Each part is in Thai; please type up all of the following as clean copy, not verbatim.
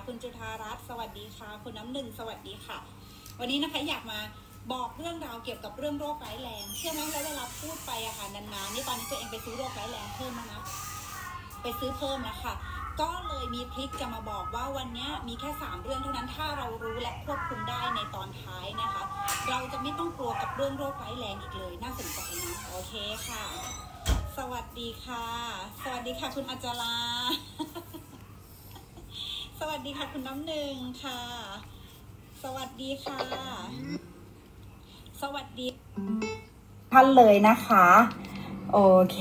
คุณจุธารัตน์สวัสดีค่ะคุณน้ำหนึ่งสวัสดีค่ะวันนี้นะคะอยากมาบอกเรื่องราวเกี่ยวกับเรื่องโรคร้ายแรงเชื่อไหมแล้วเวลาพูดไปอะค่ะนานๆนี่ตอนนี้ตัวเองไปซื้อโรคร้ายแรงเพิ่มแล้วนะไปซื้อเพิ่มแล้วค่ะก็เลยมีทริคจะมาบอกว่าวันนี้มีแค่3เรื่องเท่านั้นถ้าเรารู้และควบคุมได้ในตอนท้ายนะคะเราจะไม่ต้องกลัวกับเรื่องโรคร้ายแรงอีกเลยน่าสนใจนะโอเคค่ะสวัสดีค่ะสวัสดีค่ะคุณอัจจาราสวัสดีค่ะคุณน้ำหนึ่งค่ะสวัสดีค่ะสวัสดีท่านเลยนะคะโอเค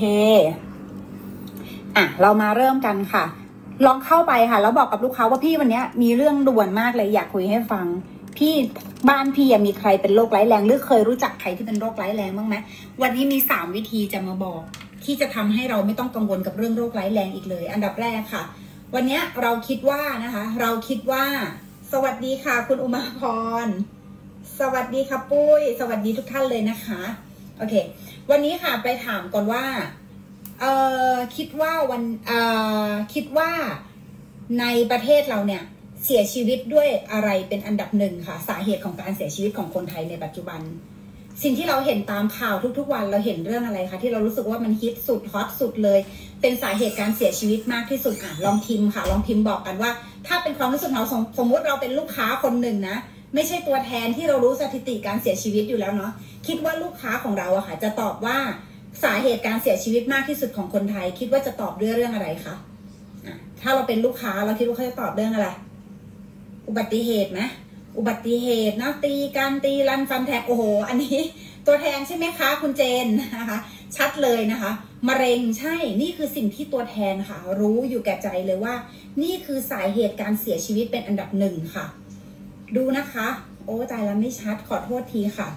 เรามาเริ่มกันค่ะลองเข้าไปค่ะแล้วบอกกับลูกค้าว่าพี่วันนี้มีเรื่องด่วนมากเลยอยากคุยให้ฟังพี่บ้านพี่มีใครเป็นโรคร้ายแรงหรือเคยรู้จักใครที่เป็นโรคร้ายแรงบ้างไหมวันนี้มี3วิธีจะมาบอกที่จะทำให้เราไม่ต้องกังวลกับเรื่องโรคร้ายแรงอีกเลยอันดับแรกค่ะวันนี้เราคิดว่านะคะเราคิดว่าสวัสดีค่ะคุณอุมาพรสวัสดีค่ะปุ้ยสวัสดีทุกท่านเลยนะคะโอเควันนี้ค่ะไปถามก่อนว่าคิดว่าในประเทศเราเนี่ยเสียชีวิตด้วยอะไรเป็นอันดับหนึ่งค่ะสาเหตุของการเสียชีวิตของคนไทยในปัจจุบันสิ่งที่เราเห็นตามข่าวทุกๆวันเราเห็นเรื่องอะไรคะที่เรารู้สึกว่ามันฮิตสุดฮอตสุดเลยเป็นสาเหตุการเสียชีวิตมากที่สุดลองพิมพ์ค่ะลองพิมพ์บอกกันว่าถ้าเป็นความรู้สึกเราสมมติเราเป็นลูกค้าคนหนึ่งนะไม่ใช่ตัวแทนที่เรารู้สถิติการเสียชีวิตอยู่แล้วเนาะคิดว่าลูกค้าของเราอะค่ะจะตอบว่าสาเหตุการเสียชีวิตมากที่สุดของคนไทยคิดว่าจะตอบด้วยเรื่องอะไรคะถ้าเราเป็นลูกค้าเราคิดว่าเขาจะตอบเรื่องอะไรอุบัติเหตุไหมอุบัติเหตุเนาะตีกันตีรันฟันแทงโอ้โหอันนี้ตัวแทนใช่ไหมคะคุณเจนนะคะชัดเลยนะคะมะเร็งใช่นี่คือสิ่งที่ตัวแทนค่ะรู้อยู่แก่ใจเลยว่านี่คือสาเหตุการเสียชีวิตเป็นอันดับหนึ่งค่ะดูนะคะโอ้ตายแล้วไม่ชัดขอโทษทีค่ะ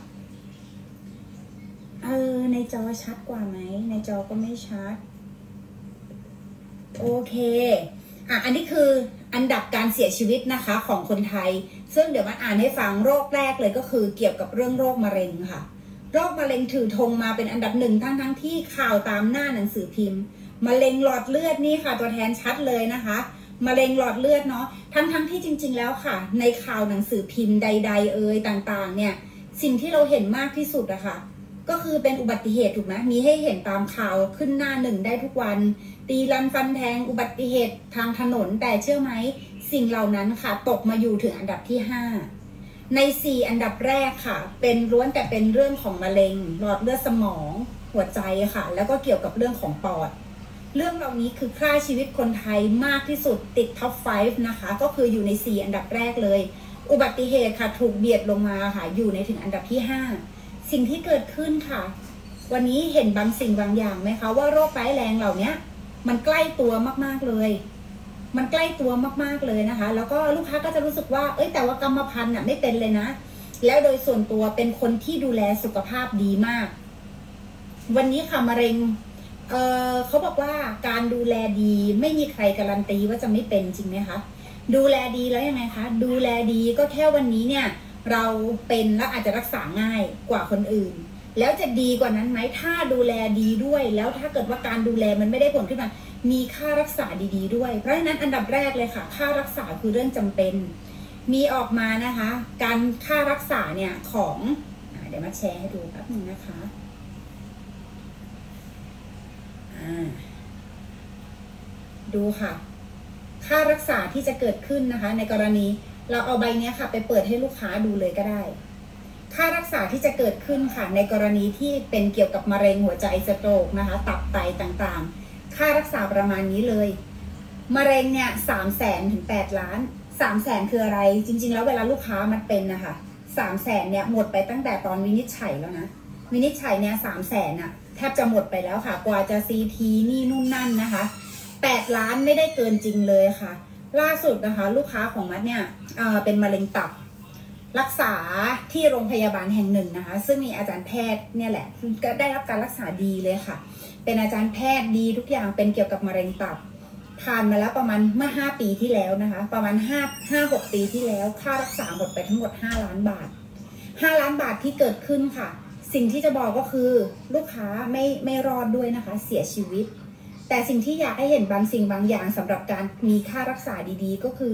ในจอชัดกว่าไหมในจอก็ไม่ชัดโอเคอันนี้คืออันดับการเสียชีวิตนะคะของคนไทยซึ่งเดี๋ยวมาอ่านให้ฟังโรคแรกเลยก็คือเกี่ยวกับเรื่องโรคมะเร็งค่ะโรคมะเร็งถือธงมาเป็นอันดับหนึ่งทั้งที่ข่าวตามหน้าหนังสือพิมพ์มะเร็งหลอดเลือดนี่ค่ะตัวแทนชัดเลยนะคะมะเร็งหลอดเลือดเนาะทั้งที่จริงๆแล้วค่ะในข่าวหนังสือพิมพ์ใดๆต่างๆเนี่ยสิ่งที่เราเห็นมากที่สุดอะค่ะก็คือเป็นอุบัติเหตุถูกไหมมีให้เห็นตามข่าวขึ้นหน้าหนึ่งได้ทุกวันตีรันฟันแทงอุบัติเหตุทางถนนแต่เชื่อไหมสิ่งเหล่านั้นค่ะตกมาอยู่ถึงอันดับที่5ใน4อันดับแรกค่ะเป็นล้วนแต่เป็นเรื่องของมะเร็งหลอดเลือดสมองหัวใจค่ะแล้วก็เกี่ยวกับเรื่องของปอดเรื่องเหล่านี้คือฆ่าชีวิตคนไทยมากที่สุดติดท็อป5นะคะก็คืออยู่ใน4อันดับแรกเลยอุบัติเหตุค่ะถูกเบียดลงมาค่ะอยู่ในถึงอันดับที่5สิ่งที่เกิดขึ้นค่ะวันนี้เห็นบางสิ่งบางอย่างไหมคะว่าโรคร้ายแรงเหล่านี้มันใกล้ตัวมากๆเลยมันใกล้ตัวมากๆเลยนะคะแล้วก็ลูกค้าก็จะรู้สึกว่าแต่ว่ากรรมพันธุ์ไม่เป็นเลยนะแล้วโดยส่วนตัวเป็นคนที่ดูแลสุขภาพดีมากวันนี้ค่ะมะเร็งเขาบอกว่าการดูแลดีไม่มีใครการันตีว่าจะไม่เป็นจริงไหมคะดูแลดีแล้วยังไงคะดูแลดีก็แค่วันนี้เนี่ยเราเป็นแล้วอาจจะรักษาง่ายกว่าคนอื่นแล้วจะดีกว่านั้นไหมถ้าดูแลดีด้วยแล้วถ้าเกิดว่าการดูแลมันไม่ได้ผลขึ้นมามีค่ารักษาดีๆด้วยเพราะฉะนั้นอันดับแรกเลยค่ะค่ารักษาคือเรื่องจำเป็นมีออกมานะคะการค่ารักษาเนี่ยของเดี๋ยวมาแชร์ให้ดูแป๊บนึงนะคะดูค่ะค่ารักษาที่จะเกิดขึ้นนะคะในกรณีเราเอาใบนี้ค่ะไปเปิดให้ลูกค้าดูเลยก็ได้ค่ารักษาที่จะเกิดขึ้นค่ะในกรณีที่เป็นเกี่ยวกับมะเร็งหัวใจสโตรกนะคะตับไตต่างๆค่ารักษาประมาณนี้เลยมะเร็งเนี่ย300,000 ถึง 8 ล้าน300,000คืออะไรจริงๆแล้วเวลาลูกค้ามันเป็นนะคะ300,000เนี่ยหมดไปตั้งแต่ตอนวินิจฉัยแล้วนะวินิจฉัยเนี่ย300,000น่ะแทบจะหมดไปแล้วค่ะกว่าจะซีทีนี่นู่นนั่นนะคะ8 ล้านไม่ได้เกินจริงเลยค่ะล่าสุดนะคะลูกค้าของมัดเนี่ยเป็นมะเร็งตับรักษาที่โรงพยาบาลแห่งหนึ่งนะคะซึ่งมีอาจารย์แพทย์เนี่ยแหละก็ได้รับการรักษาดีเลยค่ะเป็นอาจารย์แพทย์ดีทุกอย่างเป็นเกี่ยวกับมะเร็งตับผ่านมาแล้วประมาณเมื่อ5 ปีที่แล้วนะคะประมาณ5-6 ปีที่แล้วค่ารักษาหมดไปทั้งหมด5 ล้านบาท5 ล้านบาทที่เกิดขึ้นค่ะสิ่งที่จะบอกก็คือลูกค้าไม่รอดด้วยนะคะเสียชีวิตแต่สิ่งที่อยากให้เห็นบางสิ่งบางอย่างสำหรับการมีค่ารักษาดีๆก็คือ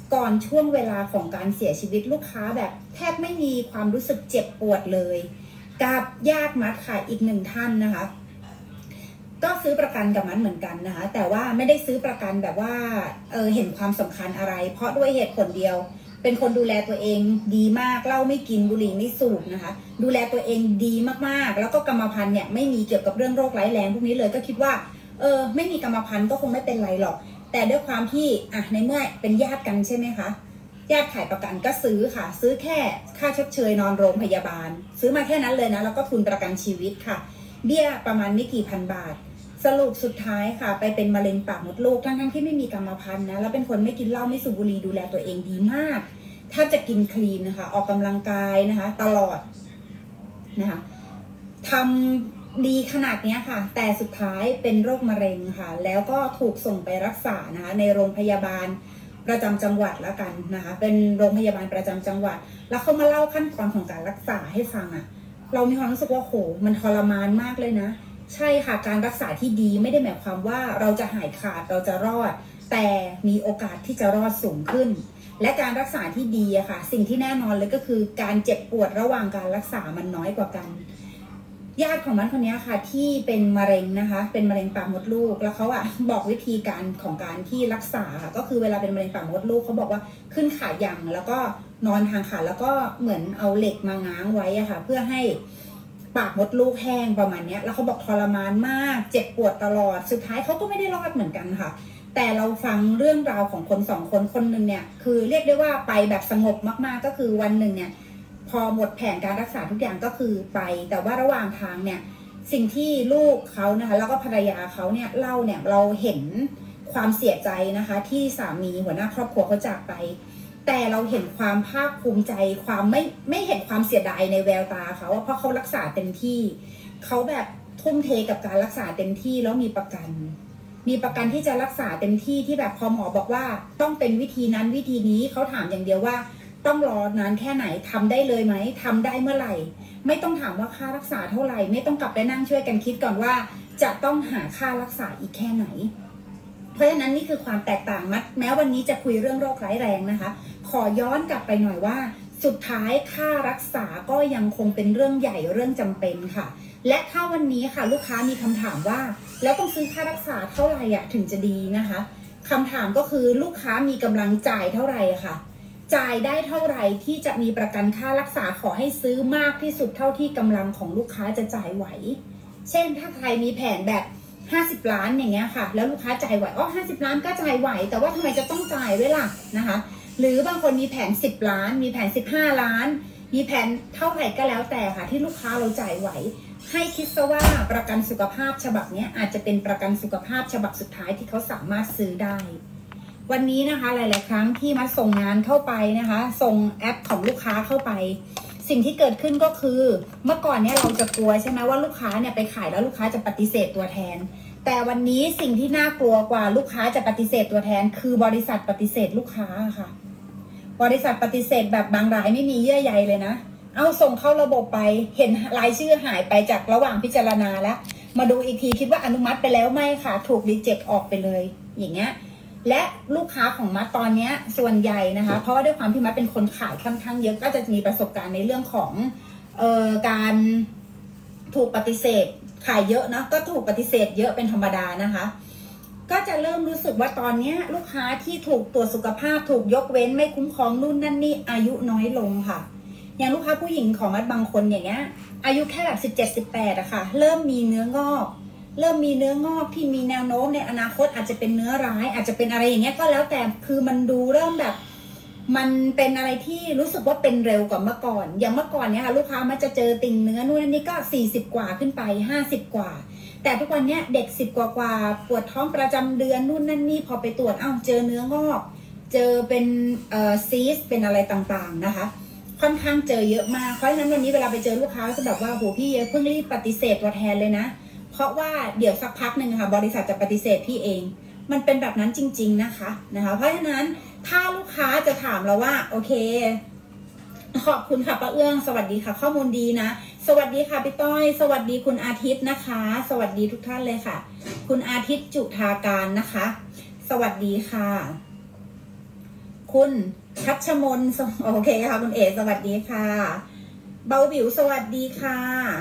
ก่อนช่วงเวลาของการเสียชีวิตลูกค้าแบบแทบไม่มีความรู้สึกเจ็บปวดเลยกับญาติมัดค่ะอีก1ท่านนะคะก็ซื้อประกันกับมันเหมือนกันนะคะแต่ว่าไม่ได้ซื้อประกันแบบว่าเห็นความสำคัญอะไรเพราะด้วยเหตุผลเดียวเป็นคนดูแลตัวเองดีมากเหล้าไม่กินบุหรี่ไม่สูบนะคะดูแลตัวเองดีมากๆแล้วก็กรรมพันธุ์เนี่ยไม่มีเกี่ยวกับเรื่องโรคร้ายแรงพวกนี้เลยก็คิดว่าไม่มีกรรมพันธุ์ก็คงไม่เป็นไรหรอกแต่ด้วยความที่ในเมื่อเป็นญาติกันใช่ไหมคะญาติขายประกันก็ซื้อค่ะซื้อแค่ค่าชดเชยนอนโรงพยาบาลซื้อมาแค่นั้นเลยนะแล้วก็ทุนประกันชีวิตค่ะเบี้ยประมาณไม่กี่พันบาทสรุปสุดท้ายค่ะไปเป็นมะเร็งปากมดลูกทั้งที่ไม่มีกรรมพันธุ์นะแล้วเป็นคนไม่กินเหล้าไม่สูบบุหรี่ดูแลตัวเองดีมากถ้าจะกินคลีนนะคะออกกำลังกายนะคะตลอดนะคะทำดีขนาดนี้ค่ะแต่สุดท้ายเป็นโรคมะเร็งค่ะแล้วก็ถูกส่งไปรักษานะคะในโรงพยาบาลประจำจังหวัดแล้วกันนะคะเป็นโรงพยาบาลประจำจังหวัดแล้วเขามาเล่าขั้นตอนของการรักษาให้ฟังเรามีความรู้สึกว่าโหมันทรมานมากเลยนะใช่ค่ะการรักษาที่ดีไม่ได้หมายความว่าเราจะหายขาดเราจะรอดแต่มีโอกาสที่จะรอดสูงขึ้นและการรักษาที่ดีอะค่ะสิ่งที่แน่นอนเลยก็คือการเจ็บปวดระหว่างการรักษามันน้อยกว่ากันญาติของมันคนนี้ค่ะที่เป็นมะเร็งนะคะเป็นมะเร็งปากมดลูกแล้วเขาบอกวิธีการของการที่รักษาค่ะก็คือเวลาเป็นมะเร็งปากมดลูกเขาบอกว่าขึ้นขายังแล้วก็นอนทางขาแล้วก็เหมือนเอาเหล็กมาง้างไว้ค่ะเพื่อให้ปากมดลูกแห้งประมาณนี้แล้วเขาบอกทรมานมากเจ็บปวดตลอดสุดท้ายเขาก็ไม่ได้รอดเหมือนกันค่ะแต่เราฟังเรื่องราวของคน2คนคนหนึ่งเนี่ยคือเรียกได้ว่าไปแบบสงบมากๆก็คือวันหนึ่งเนี่ยพอหมดแผนการรักษาทุกอย่างก็คือไปแต่ว่าระหว่างทางเนี่ยสิ่งที่ลูกเขานะคะแล้วก็ภรรยาเขาเนี่ยเล่าเนี่ยเราเห็นความเสียใจนะคะที่สามีหัวหน้าครอบครัวเขาจากไปแต่เราเห็นความภาคภูมิใจความไม่เห็นความเสียดายในแววตาเขาเพราะเขารักษาเต็มที่เขาแบบทุ่มเทกับการรักษาเต็มที่แล้วมีประกันที่จะรักษาเต็มที่ที่แบบพอหมอบอกว่าต้องเป็นวิธีนั้นวิธีนี้เขาถามอย่างเดียวว่าต้องรอนานแค่ไหนทำได้เลยไหมทำได้เมื่อไหร่ไม่ต้องถามว่าค่ารักษาเท่าไหร่ไม่ต้องกลับไปนั่งช่วยกันคิดก่อนว่าจะต้องหาค่ารักษาอีกแค่ไหนเพราะฉะนั้นนี่คือความแตกต่างแม้วันนี้จะคุยเรื่องโรคร้ายแรงนะคะขอย้อนกลับไปหน่อยว่าสุดท้ายค่ารักษาก็ยังคงเป็นเรื่องใหญ่เรื่องจำเป็นค่ะและถ้าวันนี้ค่ะลูกค้ามีคำถามว่าแล้วต้องซื้อค่ารักษาเท่าไหร่ถึงจะดีนะคะคำถามก็คือลูกค้ามีกำลังจ่ายเท่าไหร่ค่ะจ่ายได้เท่าไหร่ที่จะมีประกันค่ารักษาขอให้ซื้อมากที่สุดเท่าที่กำลังของลูกค้าจะจ่ายไหวเช่นถ้าใครมีแผนแบบ50 ล้านอย่างเงี้ยค่ะแล้วลูกค้าจ่ายไหว50 ล้านก็จ่ายไหวแต่ว่าทำไมจะต้องจ่ายด้วยล่ะนะคะหรือบางคนมีแผน10 ล้านมีแผน15 ล้านมีแผนเท่าไหร่ก็แล้วแต่ค่ะที่ลูกค้าเราจ่ายไหวให้คิดซะว่าประกันสุขภาพฉบับนี้อาจจะเป็นประกันสุขภาพฉบับสุดท้ายที่เขาสามารถซื้อได้วันนี้นะคะหลายๆครั้งที่มาส่งงานเข้าไปนะคะส่งแอปของลูกค้าเข้าไปสิ่งที่เกิดขึ้นก็คือเมื่อก่อนเนี่ยเราจะกลัวใช่ไหมว่าลูกค้าเนี่ยไปขายแล้วลูกค้าจะปฏิเสธตัวแทนแต่วันนี้สิ่งที่น่ากลัวกว่าลูกค้าจะปฏิเสธตัวแทนคือบริษัทปฏิเสธลูกค้าค่ะบริษัทปฏิเสธแบบบางรายไม่มีเยื่อใยเลยนะเอาส่งเข้าระบบไปเห็นรายชื่อหายไปจากระหว่างพิจารณาแล้วมาดูอีกทีคิดว่าอนุมัติไปแล้วไม่ค่ะถูกรีเจ็คออกไปเลยอย่างเงี้ยและลูกค้าของมัดตอนนี้ส่วนใหญ่นะคะเพราะว่าด้วยความที่มัดเป็นคนขายค่อนข้างเยอะก็จะมีประสบการณ์ในเรื่องของการถูกปฏิเสธขายเยอะนะก็ถูกปฏิเสธเยอะเป็นธรรมดานะคะก็จะเริ่มรู้สึกว่าตอนนี้ลูกค้าที่ถูกตรวจสุขภาพถูกยกเว้นไม่คุ้มครองนู่นนั่นนี่อายุน้อยลงค่ะอย่างลูกค้าผู้หญิงของมัดบางคนอย่างเงี้ยอายุแค่แบบ17-18อะค่ะเริ่มมีเนื้องอกที่มีแนวโน้มในอนาคตอาจจะเป็นเนื้อร้ายอาจจะเป็นอะไรอย่างเงี้ยก็แล้วแต่คือมันดูเริ่มแบบมันเป็นอะไรที่รู้สึกว่าเป็นเร็วกว่าเมื่อก่อนอย่างเมื่อก่อนเนี้ยค่ะลูกค้ามันจะเจอติ่งเนื้อนู่นนี่ก็40 กว่าขึ้นไป50 กว่าแต่ทุกวันเนี้ยเด็ก10 กว่าปวดท้องประจำเดือนนู่นนั่นนี่พอไปตรวจเจอเนื้องอกเจอเป็นซีสเป็นอะไรต่างๆนะคะค่อนข้างเจอเยอะมากเพราะฉะนั้นวันนี้เวลาไปเจอลูกค้าก็จะแบบว่าโหพี่เพิ่งรีบปฏิเสธตัวแทนเลยนะเพราะว่าเดี๋ยวสักพักหนึ่งค่ะบริษัทจะปฏิเสธพี่เองมันเป็นแบบนั้นจริงๆนะคะเพราะฉะนั้นถ้าลูกค้าจะถามเราว่าโอเคขอบคุณค่ะป้าเอื้องสวัสดีค่ะข้อมูลดีนะสวัสดีค่ะพี่ต้อยสวัสดีคุณอาทิตย์นะคะสวัสดีทุกท่านเลยค่ะคุณอาทิตย์จุฑาการนะคะสวัสดีค่ะคคุณพัชมนโอเคค่ะคุณเอสวัสดีค่ะเบาบิวสวัสดีค่ะ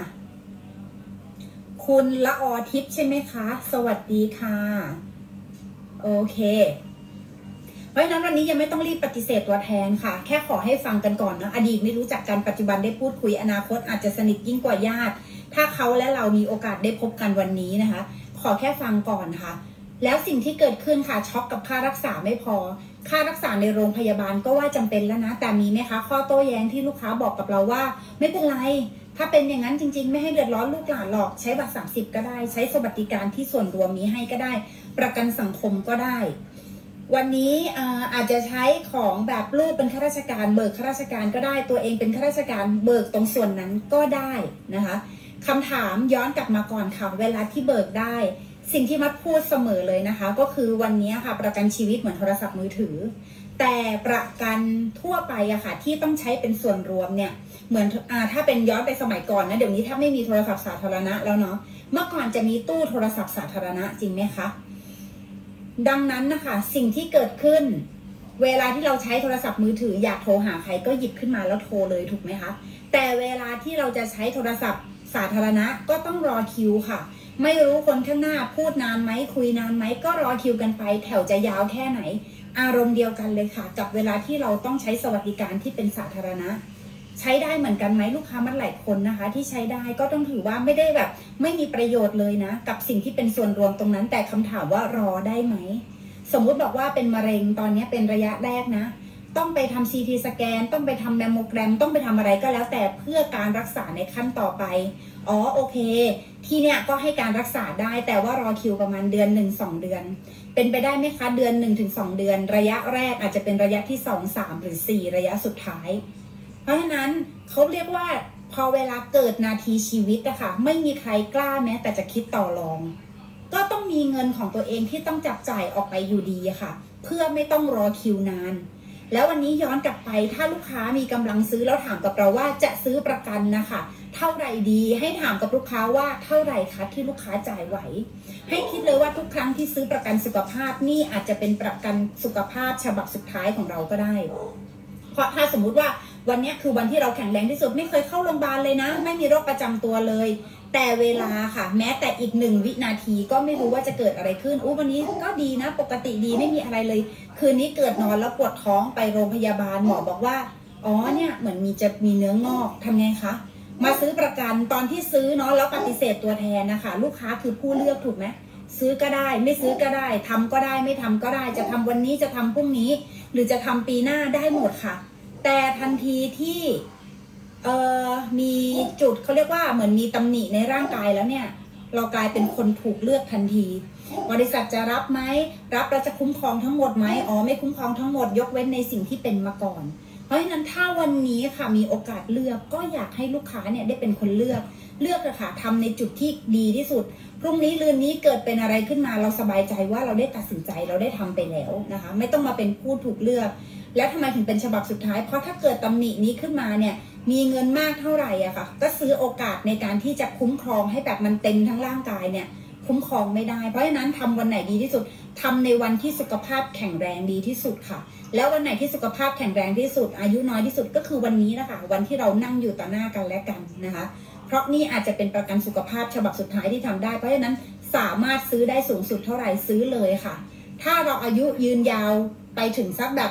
คุณละออทิพย์ใช่ไหมคะสวัสดีค่ะโอเคเพราะฉะนั้นวันนี้ยังไม่ต้องรีบปฏิเสธตัวแทนค่ะแค่ขอให้ฟังกันก่อนนะอดีตไม่รู้จักกันปัจจุบันได้พูดคุยอนาคตอาจจะสนิทยิ่งกว่าญาติถ้าเขาและเรามีโอกาสได้พบกันวันนี้นะคะขอแค่ฟังก่อนค่ะแล้วสิ่งที่เกิดขึ้นค่ะช็อกกับค่ารักษาไม่พอค่ารักษาในโรงพยาบาลก็ว่าจำเป็นแล้วนะแต่มีไหมคะข้อโต้แย้งที่ลูกค้าบอกกับเราว่าไม่เป็นไรถ้าเป็นอย่างนั้นจริงๆไม่ให้เดือดร้อนลูกหลานหรอกใช้บัตร30ก็ได้ใช้สวัสดิการที่ส่วนรวมมีให้ก็ได้ประกันสังคมก็ได้วันนี้อาจจะใช้ของแบบลูกเป็นข้าราชการเบิกข้าราชการก็ได้ตัวเองเป็นข้าราชการเบิกตรงส่วนนั้นก็ได้นะคะคำถามย้อนกลับมาก่อนค่ะเวลาที่เบิกได้สิ่งที่มัดพูดเสมอเลยนะคะก็คือวันนี้ค่ะประกันชีวิตเหมือนโทรศัพท์มือถือแต่ประกันทั่วไปอะค่ะที่ต้องใช้เป็นส่วนรวมเนี่ยเหมือนถ้าเป็นย้อนไปสมัยก่อนนะเดี๋ยวนี้ถ้าไม่มีโทรศัพท์สาธารณะแล้วเนาะเมื่อก่อนจะมีตู้โทรศัพท์สาธารณะจริงไหมคะดังนั้นนะคะสิ่งที่เกิดขึ้นเวลาที่เราใช้โทรศัพท์มือถืออยากโทรหาใครก็หยิบขึ้นมาแล้วโทรเลยถูกไหมคะแต่เวลาที่เราจะใช้โทรศัพท์สาธารณะก็ต้องรอคิวค่ะไม่รู้คนข้างหน้าพูดนานไหมคุยนานไหมก็รอคิวกันไปแถวจะยาวแค่ไหนอารมณ์เดียวกันเลยค่ะกับเวลาที่เราต้องใช้สวัสดิการที่เป็นสาธารณะใช้ได้เหมือนกันไหมลูกค้ามันหลายคนนะคะที่ใช้ได้ก็ต้องถือว่าไม่ได้แบบไม่มีประโยชน์เลยนะกับสิ่งที่เป็นส่วนรวมตรงนั้นแต่คำถามว่ารอได้ไหมสมมุติบอกว่าเป็นมะเร็งตอนนี้เป็นระยะแรกนะต้องไปทำ CT สแกนต้องไปทำแมมโมแกรมต้องไปทำอะไรก็แล้วแต่เพื่อการรักษาในขั้นต่อไปอ๋อโอเคที่เนี่ยก็ให้การรักษาได้แต่ว่ารอคิวประมาณเดือน 1-2 เดือนเป็นไปได้ไหมคะเดือน 1-2 เดือนระยะแรกอาจจะเป็นระยะที่2 3หรือ4ระยะสุดท้ายเพราะฉะนั้นเขาเรียกว่าพอเวลาเกิดนาทีชีวิตอะค่ะไม่มีใครกล้าแม้แต่จะคิดต่อรองก็ต้องมีเงินของตัวเองที่ต้องจับจ่ายออกไปอยู่ดีค่ะเพื่อไม่ต้องรอคิวนานแล้ววันนี้ย้อนกลับไปถ้าลูกค้ามีกำลังซื้อแล้วถามกับเราว่าจะซื้อประกันนะคะเท่าไหร่ดีให้ถามกับลูกค้าว่าเท่าไหร่คะที่ลูกค้าจ่ายไหวให้คิดเลยว่าทุกครั้งที่ซื้อประกันสุขภาพนี่อาจจะเป็นประกันสุขภาพฉบับสุดท้ายของเราก็ได้เพราะถ้าสมมุติว่าวันนี้คือวันที่เราแข็งแรงที่สุดไม่เคยเข้าโรงพยาบาลเลยนะไม่มีโรคประจำตัวเลยแต่เวลาค่ะแม้แต่อีก1 วินาทีก็ไม่รู้ว่าจะเกิดอะไรขึ้นวันนี้ก็ดีนะปกติดีไม่มีอะไรเลยคืนนี้เกิดนอนแล้วปวดท้องไปโรงพยาบาลหมอบอกว่าอ๋อเนี่ยเหมือนจะมีเนื้องอกทำไงคะมาซื้อประกันตอนที่ซื้อเนาะแล้วปฏิเสธตัวแทนนะคะลูกค้าคือผู้เลือกถูกไหมซื้อก็ได้ไม่ซื้อก็ได้ทำก็ได้ไม่ทำก็ได้จะทำวันนี้จะทำพรุ่งนี้หรือจะทำปีหน้าได้หมดค่ะแต่ทันทีที่มีจุดเขาเรียกว่าเหมือนมีตำหนิในร่างกายแล้วเนี่ยเรากลายเป็นคนถูกเลือกทันทีบริษัทจะรับไหมรับเราจะคุ้มครองทั้งหมดไหมอ๋อไม่คุ้มครองทั้งหมดยกเว้นในสิ่งที่เป็นมาก่อนเพราะฉะนั้นถ้าวันนี้ค่ะมีโอกาสเลือกก็อยากให้ลูกค้าเนี่ยได้เป็นคนเลือกอะค่ะทำในจุดที่ดีที่สุดพรุ่งนี้ลืนนี้เกิดเป็นอะไรขึ้นมาเราสบายใจว่าเราได้ตัดสินใจเราได้ทำไปแล้วนะคะไม่ต้องมาเป็นผู้ถูกเลือกแล้วทำไมถึงเป็นฉบับสุดท้ายเพราะถ้าเกิดตำหนินี้ขึ้นมาเนี่ยมีเงินมากเท่าไหร่อะค่ะก็ซื้อโอกาสในการที่จะคุ้มครองให้แบบมันเต็มทั้งร่างกายเนี่ยคุ้มครองไม่ได้เพราะฉะนั้นทำวันไหนดีที่สุดทำในวันที่สุขภาพแข็งแรงดีที่สุดค่ะแล้ววันไหนที่สุขภาพแข็งแรงที่สุดอายุน้อยที่สุดก็คือวันนี้นะคะวันที่เรานั่งอยู่ต่อหน้ากันและกันนะคะเพราะนี่อาจจะเป็นประกันสุขภาพฉบับสุดท้ายที่ทำได้เพราะฉะนั้นสามารถซื้อได้สูงสุดเท่าไหร่ซื้อเลยค่ะถ้าเราอายุยืนยาวไปถึงสักแบบ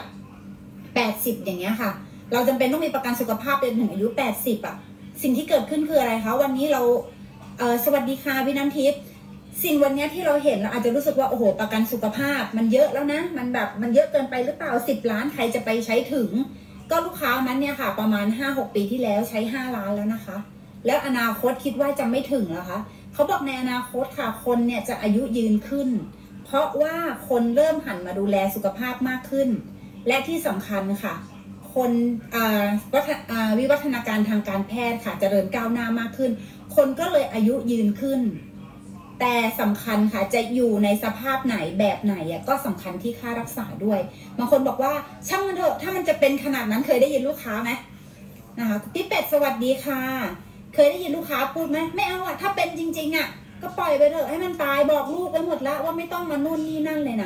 80อย่างเงี้ยค่ะเราจำเป็นต้องมีประกันสุขภาพจนถึงอายุ80อ่ะสิ่งที่เกิดขึ้นคืออะไรคะวันนี้เราสวัสดีค่ะพี่น้ำทิพย์สิ่งวันนี้ที่เราเห็นเราอาจจะรู้สึกว่าโอ้โหประกันสุขภาพมันเยอะแล้วนะมันแบบมันเยอะเกินไปหรือเปล่า10 ล้านใครจะไปใช้ถึงก็ลูกค้านั้นเนี่ยค่ะประมาณ 5-6 ปีที่แล้วใช้5 ล้านแล้วนะคะแล้วอนาคตคิดว่าจะไม่ถึงเหรอคะเขาบอกในอนาคตค่ะคนเนี่ยจะอายุยืนขึ้นเพราะว่าคนเริ่มหันมาดูแลสุขภาพมากขึ้นและที่สำคัญค่ะคนวิวัฒนาการทางการแพทย์ค่ะเจริญก้าวหน้ามากขึ้นคนก็เลยอายุยืนขึ้นแต่สำคัญค่ะจะอยู่ในสภาพไหนแบบไหนก็สำคัญที่ค่ารักษาด้วยบางคนบอกว่าช่างมันเถอะถ้ามันจะเป็นขนาดนั้นเคยได้ยินลูกค้าไหมนะคะพี่เป็ดสวัสดีค่ะเคยได้ยินลูกค้าพูดไหมไม่เอาถ้าเป็นจริงๆก็ปล่อยไปเถอะให้มันตายบอกลูกไปหมดแล้วว่าไม่ต้องมานู่นนี่นั่นเลยนะ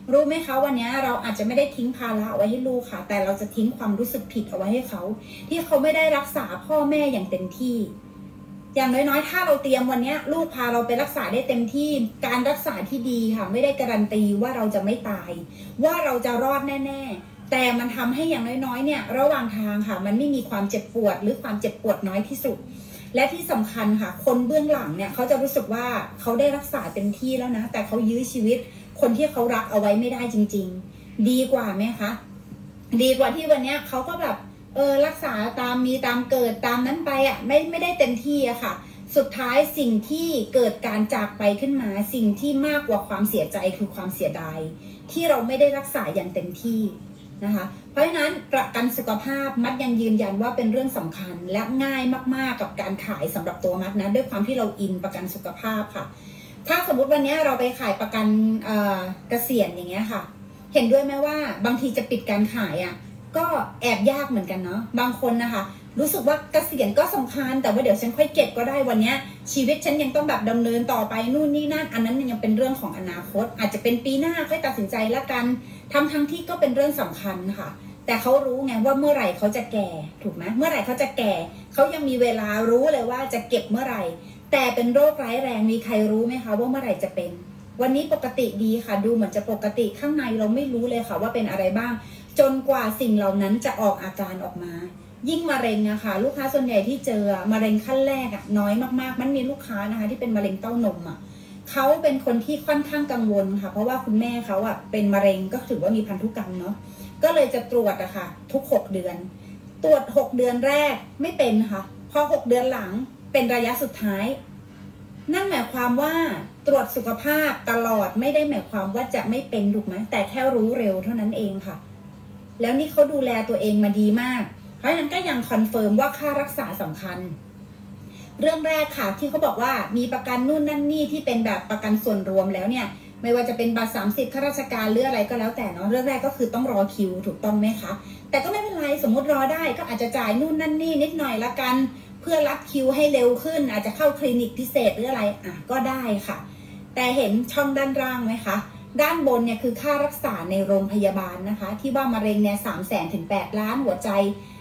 รู้ไหมคะวันนี้เราอาจจะไม่ได้ทิ้งภาระเอาไว้ให้ลูกค่ะแต่เราจะทิ้งความรู้สึกผิดเอาไว้ให้เขาที่เขาไม่ได้รักษาพ่อแม่อย่างเต็มที่อย่างน้อยๆถ้าเราเตรียมวันนี้ลูกพาเราไปรักษาได้เต็มที่การรักษาที่ดีค่ะไม่ได้การันตีว่าเราจะไม่ตายว่าเราจะรอดแน่ๆแต่มันทำให้อย่างน้อยๆเนี่ยระหว่างทางค่ะมันไม่มีความเจ็บปวดหรือความเจ็บปวดน้อยที่สุดและที่สำคัญค่ะคนเบื้องหลังเนี่ยเขาจะรู้สึกว่าเขาได้รักษาเต็มที่แล้วนะแต่เขายื้อชีวิตคนที่เขารักเอาไว้ไม่ได้จริงๆดีกว่าไหมคะดีกว่าที่วันนี้เขาก็แบบรักษาตามมีตามเกิดตามนั้นไปอ่ะไม่ได้เต็มที่อะค่ะสุดท้ายสิ่งที่เกิดการจากไปขึ้นมาสิ่งที่มากกว่าความเสียใจคือความเสียดายที่เราไม่ได้รักษาอย่างเต็มที่นะคะเพราะฉะนั้นประกันสุขภาพมัดยังยืนยันว่าเป็นเรื่องสำคัญและง่ายมากๆกับการขายสำหรับตัวมัดนะด้วยความที่เราอินประกันสุขภาพค่ะถ้าสมมุติวันนี้เราไปขายประกันเกษียณอย่างเงี้ยค่ะเห็นด้วยไหมว่าบางทีจะปิดการขายอ่ะก็แอบยากเหมือนกันเนาะบางคนนะคะรู้สึกว่าเกษียณก็สำคัญแต่ว่าเดี๋ยวฉันค่อยเก็บก็ได้วันนี้ชีวิตฉันยังต้องแบบดำเนินต่อไปนู่นนี่นั่นอันนั้นยังเป็นเรื่องของอนาคตอาจจะเป็นปีหน้าค่อยตัดสินใจละกันทั้งที่ก็เป็นเรื่องสำคัญค่ะแต่เขารู้ไงว่าเมื่อไหร่เขาจะแก่ถูกไหมเมื่อไหร่เขาจะแก่เขายังมีเวลารู้เลยว่าจะเก็บเมื่อไหร่แต่เป็นโรคร้ายแรงมีใครรู้ไหมคะว่าเมื่อไหร่จะเป็นวันนี้ปกติดีค่ะดูเหมือนจะปกติข้างในเราไม่รู้เลยค่ะว่าเป็นอะไรบ้างจนกว่าสิ่งเหล่านั้นจะออกอาการออกมายิ่งมะเร็งอะค่ะลูกค้าส่วนใหญ่ที่เจอมะเร็งขั้นแรกอะน้อยมากๆมันมีลูกค้านะคะที่เป็นมะเร็งเต้านมอะเขาเป็นคนที่ค่อนข้างกังวลค่ะเพราะว่าคุณแม่เขาอะเป็นมะเร็งก็ถือว่ามีพันธุกรรมเนาะก็เลยจะตรวจอะค่ะทุก6 เดือนตรวจ6 เดือนแรกไม่เป็นค่ะพอ6 เดือนหลังเป็นระยะสุดท้ายนั่นหมายความว่าตรวจสุขภาพตลอดไม่ได้หมายความว่าจะไม่เป็นถูกไหมแต่แค่รู้เร็วเท่านั้นเองค่ะแล้วนี่เขาดูแลตัวเองมาดีมากเพราะฉะนั้นก็ยังคอนเฟิร์มว่าค่ารักษาสำคัญเรื่องแรกค่ะที่เขาบอกว่ามีประกันนู่นนั่นนี่ที่เป็นแบบประกันส่วนรวมแล้วเนี่ยไม่ว่าจะเป็นบัตร30ข้าราชการหรืออะไรก็แล้วแต่เนาะเรื่องแรกก็คือต้องรอคิวถูกต้องไหมคะแต่ก็ไม่เป็นไรสมมติรอได้ก็อาจจะจ่ายนู่นนั่นนี่นิดหน่อยละกันเพื่อรับคิวให้เร็วขึ้นอาจจะเข้าคลินิกพิเศษหรืออะไรก็ได้ค่ะแต่เห็นช่องด้านล่างไหมคะด้านบนเนี่ยคือค่ารักษาในโรงพยาบาลนะคะที่ว่ามะเร็งเนี่ย300,000 ถึง 8 ล้านหัวใจ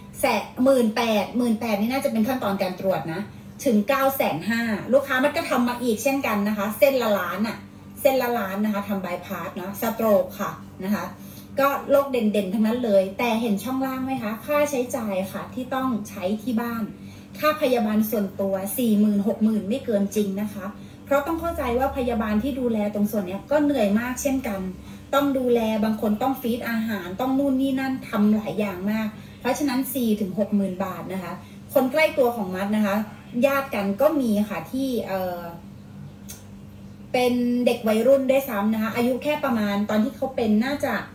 18,000นี่น่าจะเป็นขั้นตอนการตรวจนะถึง950,000ลูกค้ามันก็ทำมาอีกเช่นกันนะคะเส้นละล้านนะคะทำบายพาสเนาะสโตรกค่ะนะคะก็โรคเด่นๆทั้งนั้นเลยแต่เห็นช่องล่างไหมคะค่าใช้จ่ายค่ะที่ต้องใช้ที่บ้านค่าพยาบาลส่วนตัว 40,000 60,000ไม่เกินจริงนะคะเพราะต้องเข้าใจว่าพยาบาลที่ดูแลตรงส่วนนี้ก็เหนื่อยมากเช่นกันต้องดูแลบางคนต้องฟีดอาหารต้องนู่นนี่นั่นทำหลายอย่างมากเพราะฉะนั้น 4-60,000 บาทนะคะคนใกล้ตัวของมัดนะคะญาติกันก็มีค่ะที่เป็นเด็กวัยรุ่นได้ซ้ำนะคะอายุแค่ประมาณตอนที่เขาเป็นน่าจะ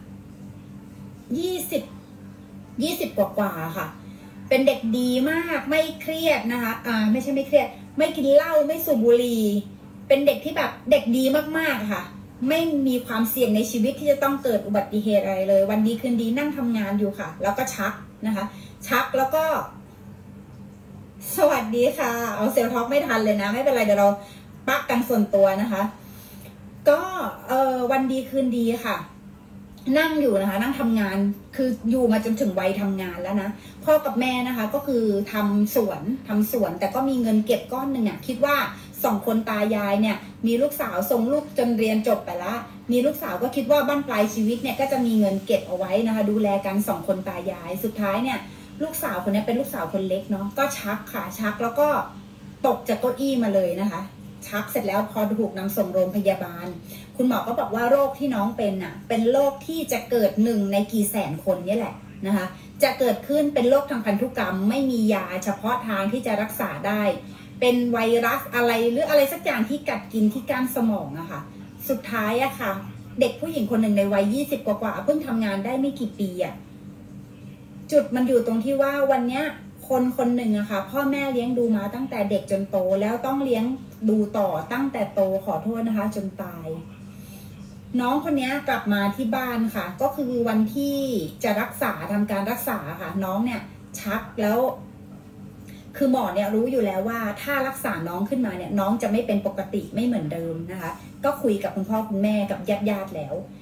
20กว่าค่ะเป็นเด็กดีมากไม่เครียดนะคะไม่ใช่ไม่เครียดไม่กินเหล้าไม่สูบบุหรี่เป็นเด็กที่แบบเด็กดีมากๆค่ะไม่มีความเสี่ยงในชีวิตที่จะต้องเกิดอุบัติเหตุอะไรเลยวันดีคืนดีนั่งทำงานอยู่ค่ะแล้วก็ชักนะคะชักแล้วก็สวัสดีค่ะเอาเซลล์ท็อกไม่ทันเลยนะไม่เป็นไรเดี๋ยวเราปักกันส่วนตัวนะคะก็วันดีคืนดีค่ะนั่งอยู่นะคะนั่งทำงานคืออยู่มาจนถึงวัยทำงานแล้วนะพ่อกับแม่นะคะก็คือทำสวนแต่ก็มีเงินเก็บก้อนหนึ่งคิดว่า2 คนตายายเนี่ยมีลูกสาวส่งลูกจนเรียนจบไปแล้วมีลูกสาวก็คิดว่าบ้านปลายชีวิตเนี่ยก็จะมีเงินเก็บเอาไว้นะคะดูแลกัน2 คนตายายสุดท้ายเนี่ยลูกสาวคนนี้เป็นลูกสาวคนเล็กเนาะก็ชักค่ะชักแล้วก็ตกจากเก้าอี้มาเลยนะคะชักเสร็จแล้วพอถูกนำส่งโรงพยาบาลคุณหมอก็บอกว่าโรคที่น้องเป็นโรคที่จะเกิด1 ในกี่แสนคนนี่แหละนะคะจะเกิดขึ้นเป็นโรคทางพันธุกรรมไม่มียาเฉพาะทางที่จะรักษาได้เป็นไวรัสอะไรหรืออะไรสักอย่างที่กัดกินที่ก้านสมองอะค่ะสุดท้ายอะค่ะเด็กผู้หญิงคนหนึ่งในวัย20กว่าเพิ่งทำงานได้ไม่กี่ปีอะจุดมันอยู่ตรงที่ว่าวันเนี้ยคนหนึ่งอะค่ะพ่อแม่เลี้ยงดูมาตั้งแต่เด็กจนโตแล้วต้องเลี้ยงดูต่อตั้งแต่โตขอโทษนะคะจนตายน้องคนนี้กลับมาที่บ้านค่ะก็คือวันที่จะรักษาทำการรักษาค่ะน้องเนี่ยชักแล้วคือหมอเนี่ยรู้อยู่แล้วว่าถ้ารักษาน้องขึ้นมาเนี่ยน้องจะไม่เป็นปกติไม่เหมือนเดิมนะคะก็คุยกับคุณพ่อคุณแม่กับญาติแล้ว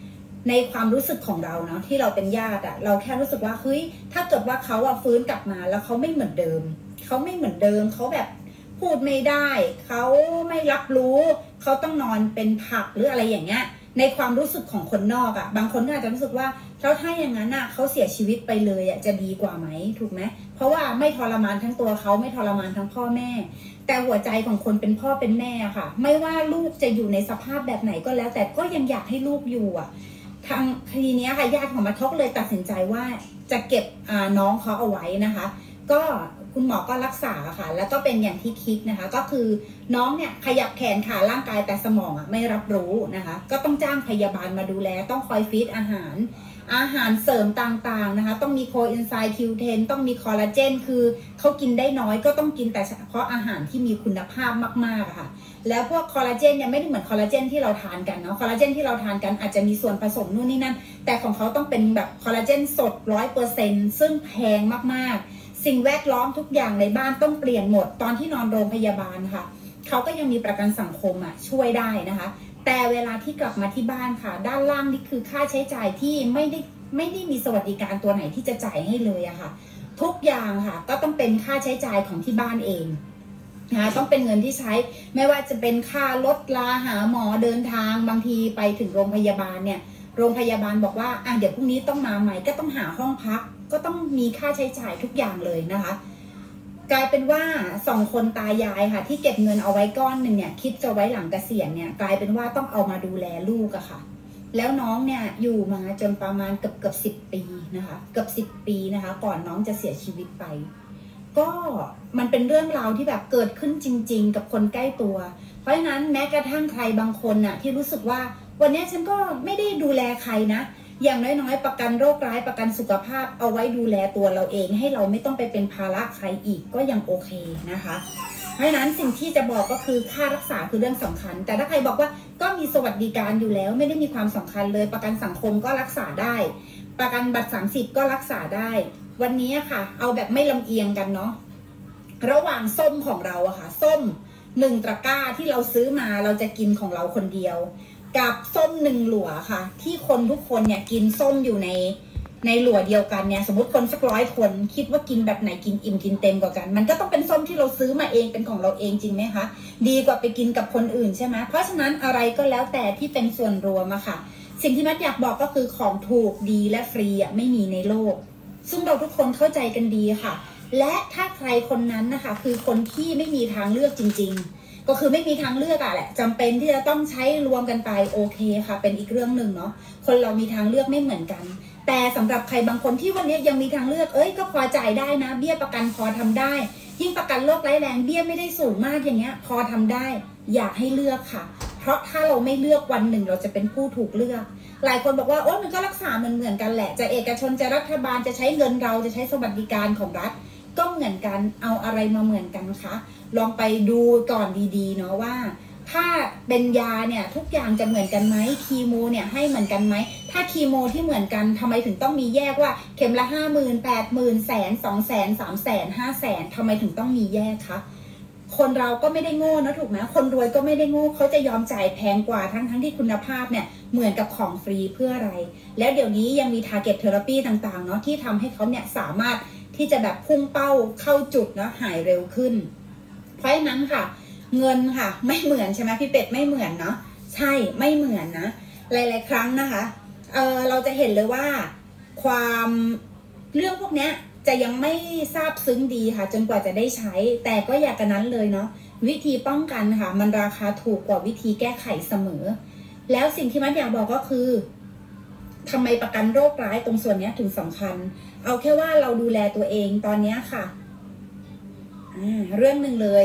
ในความรู้สึกของเราเนาะที่เราเป็นญาติเราแค่รู้สึกว่าเฮ้ยถ้าเกิดว่าเขาฟื้นกลับมาแล้วเขาไม่เหมือนเดิมเขาแบบพูดไม่ได้เขาไม่รับรู้เขาต้องนอนเป็นผักหรืออะไรอย่างเงี้ยในความรู้สึกของคนนอกบางคนก็อาจจะรู้สึกว่าแล้วถ้าอย่างนั้นเขาเสียชีวิตไปเลยจะดีกว่าไหมถูกไหมเพราะว่าไม่ทรมานทั้งตัวเขาไม่ทรมานทั้งพ่อแม่แต่หัวใจของคนเป็นพ่อเป็นแม่ค่ะไม่ว่าลูกจะอยู่ในสภาพแบบไหนก็แล้วแต่ก็ยังอยากให้ลูกอยู่ทางทีนี้ค่ะญาติของมาทกเลยตัดสินใจว่าจะเก็บน้องเขาเอาไว้นะคะก็คุณหมอก็รักษาค่ะแล้วก็เป็นอย่างที่คิดนะคะก็คือน้องเนี่ยขยับแขนขาร่างกายแต่สมองไม่รับรู้นะคะก็ต้องจ้างพยาบาลมาดูแลต้องคอยฟีดอาหารเสริมต่างๆนะคะต้องมีโคเอนไซม์ Q10 ต้องมีคอลลาเจนคือเขากินได้น้อยก็ต้องกินแต่เฉพาะอาหารที่มีคุณภาพมากๆค่ะแล้วพวกคอลลาเจนเนี่ยไม่ได้เหมือนคอลลาเจนที่เราทานกันเนาะคอลลาเจนที่เราทานกันอาจจะมีส่วนผสมนู่นนี่นั่นแต่ของเขาต้องเป็นแบบคอลลาเจนสด 100% ซึ่งแพงมากๆสิ่งแวดล้อมทุกอย่างในบ้านต้องเปลี่ยนหมดตอนที่นอนโรงพยาบาลค่ะเขาก็ยังมีประกันสังคมช่วยได้นะคะแต่เวลาที่กลับมาที่บ้านค่ะด้านล่างนี่คือค่าใช้จ่ายที่ไม่ได้มีสวัสดิการตัวไหนที่จะจ่ายให้เลยค่ะทุกอย่างค่ะก็ต้องเป็นค่าใช้จ่ายของที่บ้านเองนะคะต้องเป็นเงินที่ใช้ไม่ว่าจะเป็นค่ารถลาหาหมอเดินทางบางทีไปถึงโรงพยาบาลเนี่ยโรงพยาบาลบอกว่าเดี๋ยวพรุ่งนี้ต้องมาใหม่ก็ต้องหาห้องพักก็ต้องมีค่าใช้จ่ายทุกอย่างเลยนะคะกลายเป็นว่า2 คนตายายค่ะที่เก็บเงินเอาไว้ก้อนหนึ่งเนี่ยคิดจะไว้หลังเกษียณเนี่ยกลายเป็นว่าต้องเอามาดูแลลูกค่ะแล้วน้องเนี่ยอยู่มาจนประมาณเกือบ10 ปีนะคะเกือบ10 ปีนะคะก่อนน้องจะเสียชีวิตไปก็มันเป็นเรื่องราวที่แบบเกิดขึ้นจริงๆกับคนใกล้ตัวเพราะฉะนั้นแม้กระทั่งใครบางคนที่รู้สึกว่าวันนี้ฉันก็ไม่ได้ดูแลใครนะอย่างน้อยๆประกันโรคร้ายประกันสุขภาพเอาไว้ดูแลตัวเราเองให้เราไม่ต้องไปเป็นภาระใครอีกก็ยังโอเคนะคะเพราะฉะนั้นสิ่งที่จะบอกก็คือค่ารักษาคือเรื่องสำคัญแต่ถ้าใครบอกว่าก็มีสวัสดิการอยู่แล้วไม่ได้มีความสำคัญเลยประกันสังคมก็รักษาได้ประกันบัตร30ก็รักษาได้วันนี้ค่ะเอาแบบไม่ลำเอียงกันเนาะระหว่างส้มของเราค่ะส้ม1 ตะกร้าที่เราซื้อมาเราจะกินของเราคนเดียวกับส้ม1 หลัวค่ะที่คนทุกคนเนี่ยกินส้มอยู่ในหลัวเดียวกันเนี่ยสมมติคนสัก100 คนคิดว่ากินแบบไหนกินอิ่มกินเต็มกว่ากันมันก็ต้องเป็นส้มที่เราซื้อมาเองเป็นของเราเองจริงไหมคะดีกว่าไปกินกับคนอื่นใช่ไหมเพราะฉะนั้นอะไรก็แล้วแต่ที่เป็นส่วนรวมค่ะสิ่งที่มัดอยากบอกก็คือของถูกดีและฟรีไม่มีในโลกซึ่งเราทุกคนเข้าใจกันดีค่ะและถ้าใครคนนั้นนะคะคือคนที่ไม่มีทางเลือกจริงๆก็คือไม่มีทางเลือกแหละจำเป็นที่จะต้องใช้รวมกันไปโอเคค่ะเป็นอีกเรื่องหนึ่งเนาะคนเรามีทางเลือกไม่เหมือนกันแต่สำหรับใครบางคนที่วันนี้ยังมีทางเลือกก็พอจ่ายได้นะเบี้ยประกันพอทำได้ยิ่งประกันโรคร้ายแรงเบี้ยไม่ได้สูงมากอย่างเงี้ยพอทำได้อยากให้เลือกค่ะเพราะถ้าเราไม่เลือกวันหนึ่งเราจะเป็นผู้ถูกเลือกหลายคนบอกว่าโอ๊ยมันก็รักษาเหมือนกันแหละจะเอกชนจะรัฐบาลจะใช้เงินเราจะใช้สวัสดิการของรัฐก็เหมือนกันเอาอะไรมาเหมือนกันคะลองไปดูก่อนดีๆเนาะว่าถ้าเป็นยาเนี่ยทุกอย่างจะเหมือนกันไหมคีโมเนี่ยให้เหมือนกันไหมถ้าคีโมที่เหมือนกันทำไมถึงต้องมีแยกว่าเข็มละ 50,000 80,000 100,000 200,000 300,000 500,000ทำไมถึงต้องมีแยกคะคนเราก็ไม่ได้โง่นะถูกไหมคนรวยก็ไม่ได้โง่เขาจะยอมจ่ายแพงกว่าทั้งที่คุณภาพเนี่ยเหมือนกับของฟรีเพื่ออะไรแล้วเดี๋ยวนี้ยังมี target therapy ต่างๆเนาะที่ทำให้เขาเนี่ยสามารถที่จะแบบพุ่งเป้าเข้าจุดนะหายเร็วขึ้นเพราะฉะนั้นค่ะเงินค่ะไม่เหมือนใช่ไหมพี่เป็ดไม่เหมือนเนาะใช่ไม่เหมือนนะหลายๆครั้งนะคะเราจะเห็นเลยว่าความเรื่องพวกเนี้ยจะยังไม่ทราบซึ้งดีค่ะจนกว่าจะได้ใช้แต่ก็อยากกันนั้นเลยเนาะวิธีป้องกันค่ะมันราคาถูกกว่าวิธีแก้ไขเสมอแล้วสิ่งที่มัดอยากบอกก็คือทำไมประกันโรคร้ายตรงส่วนนี้ถึงสำคัญเอาแค่ว่าเราดูแลตัวเองตอนนี้ค่ะเรื่องหนึ่งเลย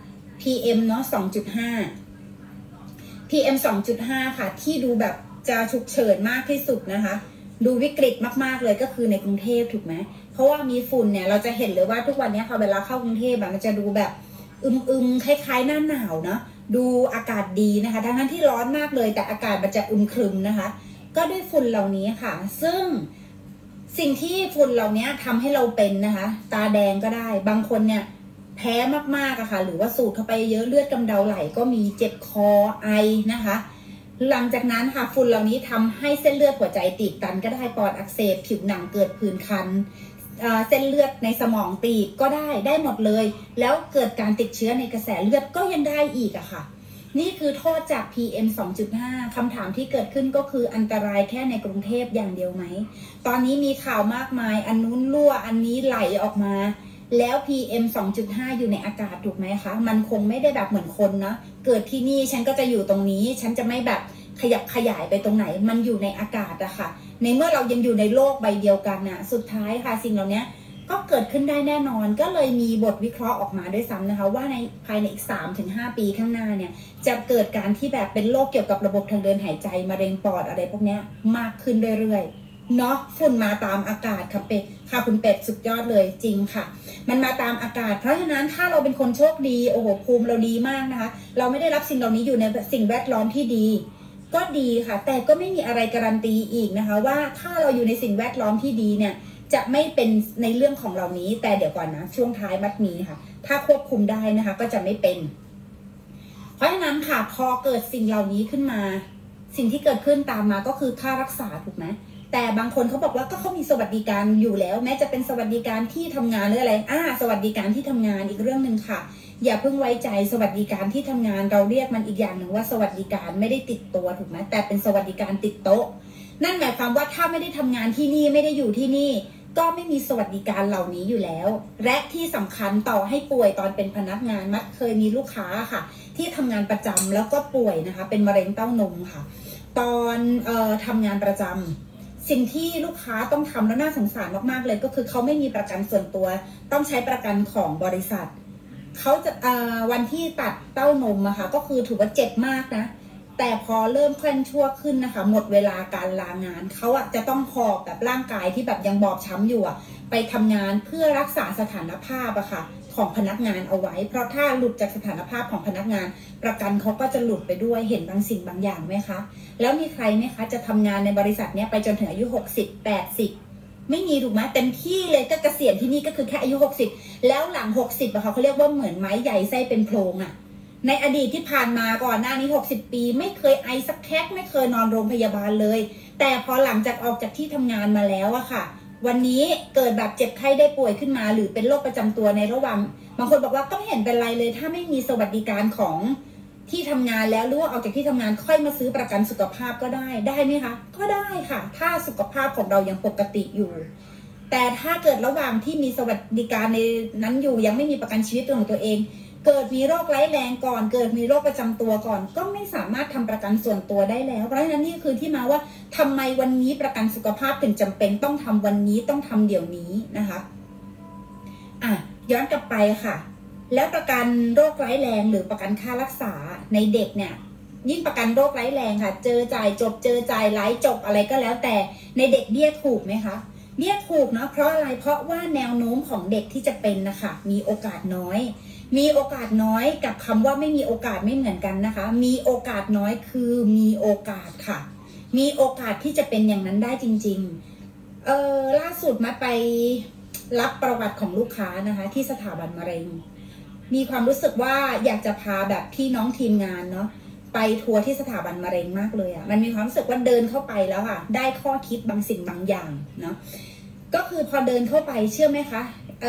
PM เนาะ 2.5 PM 2.5 ค่ะที่ดูแบบจะฉุกเฉินมากที่สุดนะคะดูวิกฤตมากๆเลยก็คือในกรุงเทพถูกไหมเพราะว่ามีฝุ่นเนี่ยเราจะเห็นเลยว่าทุกวันนี้พอเวลาเข้ากรุงเทพมันจะดูแบบคล้ายๆหน้าหนาวเนาะดูอากาศดีนะคะทั้งที่ร้อนมากเลยแต่อากาศมันจะอึมครึมนะคะก็ด้วยฝุ่นเหล่านี้ค่ะซึ่งสิ่งที่ฝุ่นเหล่านี้ทำให้เราเป็นนะคะตาแดงก็ได้บางคนเนี่ยแพ้มากๆอะค่ะหรือว่าสูดเข้าไปเยอะเลือดกำเดาไหลก็มีเจ็บคอไอนะคะหลังจากนั้นค่ะฝุ่นเหล่านี้ทำให้เส้นเลือดหัวใจตีบตันก็ได้ปอดอักเสบผิวหนังเกิดผื่นคันเส้นเลือดในสมองตีบก็ได้หมดเลยแล้วเกิดการติดเชื้อในกระแสเลือดก็ยังได้อีกอะค่ะนี่คือโทษจาก PM 2.5 คำถามที่เกิดขึ้นก็คืออันตรายแค่ในกรุงเทพอย่างเดียวไหมตอนนี้มีข่าวมากมายอันนู้นรั่วอันนี้ไหลออกมาแล้ว PM 2.5 อยู่ในอากาศถูกไหมคะมันคงไม่ได้แบบเหมือนคนนะเกิดที่นี่ฉันก็จะอยู่ตรงนี้ฉันจะไม่แบบขยับขยายไปตรงไหนมันอยู่ในอากาศอะค่ะในเมื่อเรายังอยู่ในโลกใบเดียวกันน่ะสุดท้ายค่ะสิ่งเหล่านี้ก็เกิดขึ้นได้แน่นอนก็เลยมีบทวิเคราะห์ออกมาด้วยซ้ำนะคะว่าในภายในอีก 3-5 ปีข้างหน้าเนี่ยจะเกิดการที่แบบเป็นโรคเกี่ยวกับระบบทางเดินหายใจมะเร็งปอดอะไรพวกนี้มากขึ้นเรื่อยๆเนาะฝุ่นมาตามอากาศค่ะเป็ดค่ะคุณเป็ดสุดยอดเลยจริงค่ะมันมาตามอากาศเพราะฉะนั้นถ้าเราเป็นคนโชคดีโอ้โหภูมิเราดีมากนะคะเราไม่ได้รับสิ่งเหล่านี้อยู่ในสิ่งแวดล้อมที่ดีก็ดีค่ะแต่ก็ไม่มีอะไรการันตีอีกนะคะว่าถ้าเราอยู่ในสิ่งแวดล้อมที่ดีเนี่ยจะไม่เป็นในเรื่องของเหล่านี้แต่เดี๋ยวก่อนนะช่วงท้ายมัดมีค่ะถ้าควบคุมได้นะคะก็จะไม่เป็นเพราะฉะนั้นค่ะพอเกิดสิ่งเหล่านี้ขึ้นมาสิ่งที่เกิดขึ้นตามมาก็คือค่ารักษาถูกไหมแต่บางคนเขาบอกว่าก็เขามีสวัสดิการอยู่แล้วแม้จะเป็นสวัสดิการที่ทำงานหรืออะไรสวัสดิการที่ทำงานอีกเรื่องหนึ่งค่ะอย่าเพิ่งไว้ใจสวัสดิการที่ทำงานเราเรียกมันอีกอย่างหนึ่งว่าสวัสดิการไม่ได้ติดตัวถูกไหมแต่เป็นสวัสดิการติดโต๊ะนั่นหมายความว่าถ้าไม่ได้ทำงานที่นี่ไม่ได้อยู่ที่นี่ก็ไม่มีสวัสดิการเหล่านี้อยู่แล้วและที่สำคัญต่อให้ป่วยตอนเป็นพนักงานมัดเคยมีลูกค้าค่ะที่ทำงานประจำแล้วก็ป่วยนะคะเป็นมะเร็งเต้านมค่ะตอนทำงานประจำสิ่งที่ลูกค้าต้องทำแล้วน่าสงสารมากๆเลยก็คือเขาไม่มีประกันส่วนตัวต้องใช้ประกันของบริษัทเขาจะวันที่ตัดเต้านมอะค่ะก็คือถือว่าเจ็บมากนะแต่พอเริ่มเคลื่อนชั่วขึ้นนะคะหมดเวลาการลางานเขาอะจะต้องหอบแบบร่างกายที่แบบยังบอบช้ำอยู่อะไปทำงานเพื่อรักษาสถานภาพอะค่ะของพนักงานเอาไว้เพราะถ้าหลุดจากสถานภาพของพนักงานประกันเขาก็จะหลุดไปด้วยเห็นบางสิ่งบางอย่างไหมคะแล้วมีใครไหมคะจะทำงานในบริษัทเนี้ยไปจนถึงอายุ60-80ไม่มีถูกไหมเต็มที่เลยก็เกษียณที่นี่ก็คือแค่อายุ60แล้วหลัง60อะค่ะเขาเรียกว่าเหมือนไม้ใหญ่ไส้เป็นโพรงอะในอดีตที่ผ่านมาก่อนหน้านี้60 ปีไม่เคยไอสักแคกไม่เคยนอนโรงพยาบาลเลยแต่พอหลังจากออกจากที่ทำงานมาแล้วอะค่ะวันนี้เกิดแบบเจ็บไข้ได้ป่วยขึ้นมาหรือเป็นโรคประจำตัวในระหว่างบางคนบอกว่าก็ไม่เห็นเป็นไรเลยถ้าไม่มีสวัสดิการของที่ทำงานแล้วหรือว่าออกจากที่ทำงานค่อยมาซื้อประกันสุขภาพก็ได้ไหมคะก็ได้ค่ะถ้าสุขภาพของเรายังปกติอยู่แต่ถ้าเกิดระหว่างที่มีสวัสดิการในนั้นอยู่ยังไม่มีประกันชีวิตของตัวเองเกิดมีโรคร้ายแรงก่อนเกิดมีโรคประจำตัวก่อนก็ไม่สามารถทำประกันส่วนตัวได้แล้วเพราะฉะนั้นนี่คือที่มาว่าทำไมวันนี้ประกันสุขภาพถึงจำเป็นต้องทำวันนี้ต้องทำเดี๋ยวนี้นะคะย้อนกลับไปค่ะแล้วประกันโรคร้ายแรงหรือประกันค่ารักษาในเด็กเนี่ยยิ่งประกันโรคร้ายแรงค่ะเจอจ่ายจบเจอจ่ายหลายจบอะไรก็แล้วแต่ในเด็กเบี้ยถูกไหมคะเบี้ยถูกเนาะเพราะอะไรเพราะว่าแนวโน้มของเด็กที่จะเป็นนะคะมีโอกาสน้อยมีโอกาสน้อยกับคำว่าไม่มีโอกาสไม่เหมือนกันนะคะมีโอกาสน้อยคือมีโอกาสค่ะมีโอกาสที่จะเป็นอย่างนั้นได้จริงๆล่าสุดมาไปรับประวัติของลูกค้านะคะที่สถาบันมะเร็งมีความรู้สึกว่าอยากจะพาแบบพี่น้องทีมงานเนาะไปทัวร์ที่สถาบันมะเร็งมากเลยอ่ะมันมีความรู้สึกว่าเดินเข้าไปแล้วค่ะได้ข้อคิดบางสิ่งบางอย่างเนาะก็คือพอเดินเข้าไปเชื่อไหมคะ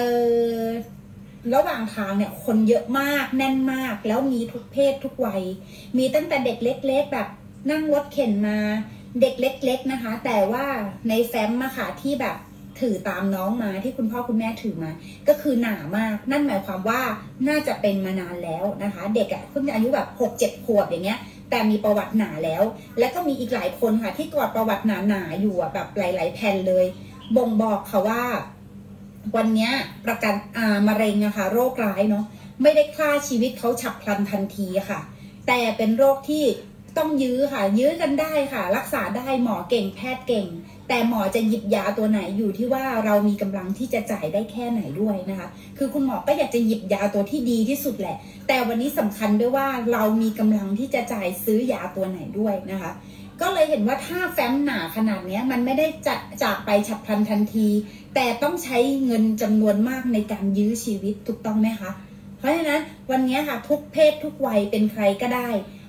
ระหว่างทางเนี่ยคนเยอะมากแน่นมากแล้วมีทุกเพศทุกวัยมีตั้งแต่เด็กเล็กๆแบบนั่งรถเข็นมาเด็กเล็กๆนะคะแต่ว่าในแฟ้มมาค่ะที่แบบถือตามน้องมาที่คุณพ่อคุณแม่ถือมาก็คือหนามากนั่นหมายความว่าน่าจะเป็นมานานแล้วนะคะเด็กอ่ะเพิ่งอายุแบบ6-7 ขวบอย่างเงี้ยแต่มีประวัติหนาแล้วแล้วก็มีอีกหลายคนค่ะที่กอดประวัติหนาๆอยู่แบบหลายๆแผ่นเลยบ่งบอกค่ะว่าวันนี้ประกันมะเร็งนะคะโรคร้ายเนาะไม่ได้ฆ่าชีวิตเขาฉับพลันทันทีค่ะแต่เป็นโรคที่ต้องยื้อค่ะยื้อกันได้ค่ะรักษาได้หมอเก่งแพทย์เก่งแต่หมอจะหยิบยาตัวไหนอยู่ที่ว่าเรามีกำลังที่จะจ่ายได้แค่ไหนด้วยนะคะคือคุณหมอก็อยากจะหยิบยาตัวที่ดีที่สุดแหละแต่วันนี้สำคัญด้วยว่าเรามีกำลังที่จะจ่ายซื้อยาตัวไหนด้วยนะคะก็เลยเห็นว่าถ้าแฟ้มหนาขนาดนี้มันไม่ได้จากไปฉับพลันทันทีแต่ต้องใช้เงินจำนวนมากในการยื้อชีวิตถูกต้องไหมคะเพราะฉะนั้นวันนี้ค่ะทุกเพศทุกวัยเป็นใครก็ได้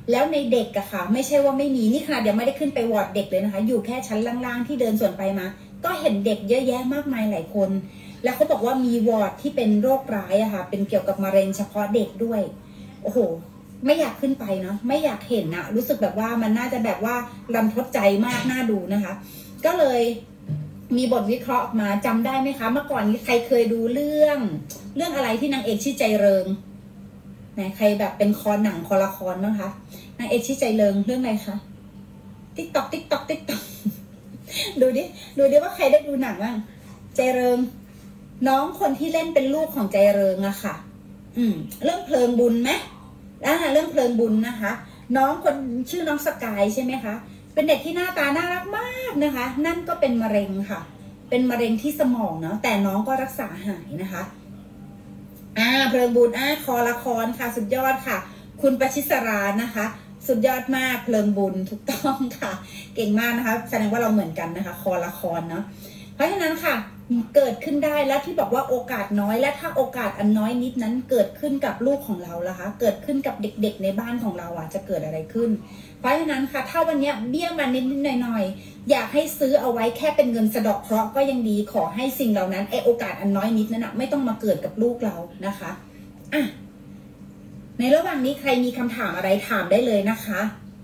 แล้วในเด็กอะค่ะไม่ใช่ว่าไม่มีนี่ค่ะเดี๋ยวไม่ได้ขึ้นไปวอร์ดเด็กเลยนะคะอยู่แค่ชั้นล่างๆที่เดินส่วนไปมาก็เห็นเด็กเยอะแยะมากมายหลายคนแล้วเขาบอกว่ามีวอร์ดที่เป็นโรคร้ายอะค่ะเป็นเกี่ยวกับมะเร็งเฉพาะเด็กด้วยโอ้โหไม่อยากขึ้นไปเนาะไม่อยากเห็นนะรู้สึกแบบว่ามันน่าจะแบบว่ารันทดใจมากน่าดูนะคะก็เลยมีบทวิเคราะห์ออกมาจำได้ไหมคะเมื่อก่อนนี้ใครเคยดูเรื่องอะไรที่นางเอกชื่อใจเริงนะใครแบบเป็นหนังละครบ้างคะนางเอกชื่อใจเริงเรื่องอะไรคะติ๊กตอกดูดิว่าใครได้ดูหนังบ้างใจเริงน้องคนที่เล่นเป็นลูกของใจเริงอะค่ะเรื่องเพลิงบุญไหมเรื่องเพลิงบุญนะคะน้องคนชื่อน้องสกายใช่ไหมคะเป็นเด็กที่หน้าตาน่ารักมากนะคะนั่นก็เป็นมะเร็งค่ะเป็นมะเร็งที่สมองเนาะแต่น้องก็รักษาหายนะคะเพลิงบุญคอละครค่ะสุดยอดค่ะคุณประชิสรานะคะสุดยอดมากเพลิงบุญถูกต้องค่ะเก่งมากนะคะแสดงว่าเราเหมือนกันนะคะคอละครเนาะเพราะฉะนั้นค่ะเกิดขึ้นได้แล้วที่บอกว่าโอกาสน้อยและถ้าโอกาสอันน้อยนิดนั้นเกิดขึ้นกับลูกของเราล่ะคะเกิดขึ้นกับเด็กๆในบ้านของเราจะเกิดอะไรขึ้นเพราะฉะนั้นค่ะถ้าวันนี้เบี้ยมานิดๆหน่อยๆอยากให้ซื้อเอาไว้แค่เป็นเงินสะเดาะเคราะห์ก็ยังดีขอให้สิ่งเหล่านั้นโอกาสอันน้อยนิดนั้นไม่ต้องมาเกิดกับลูกเรานะคะในระหว่างนี้ใครมีคำถามอะไรถามได้เลยนะคะ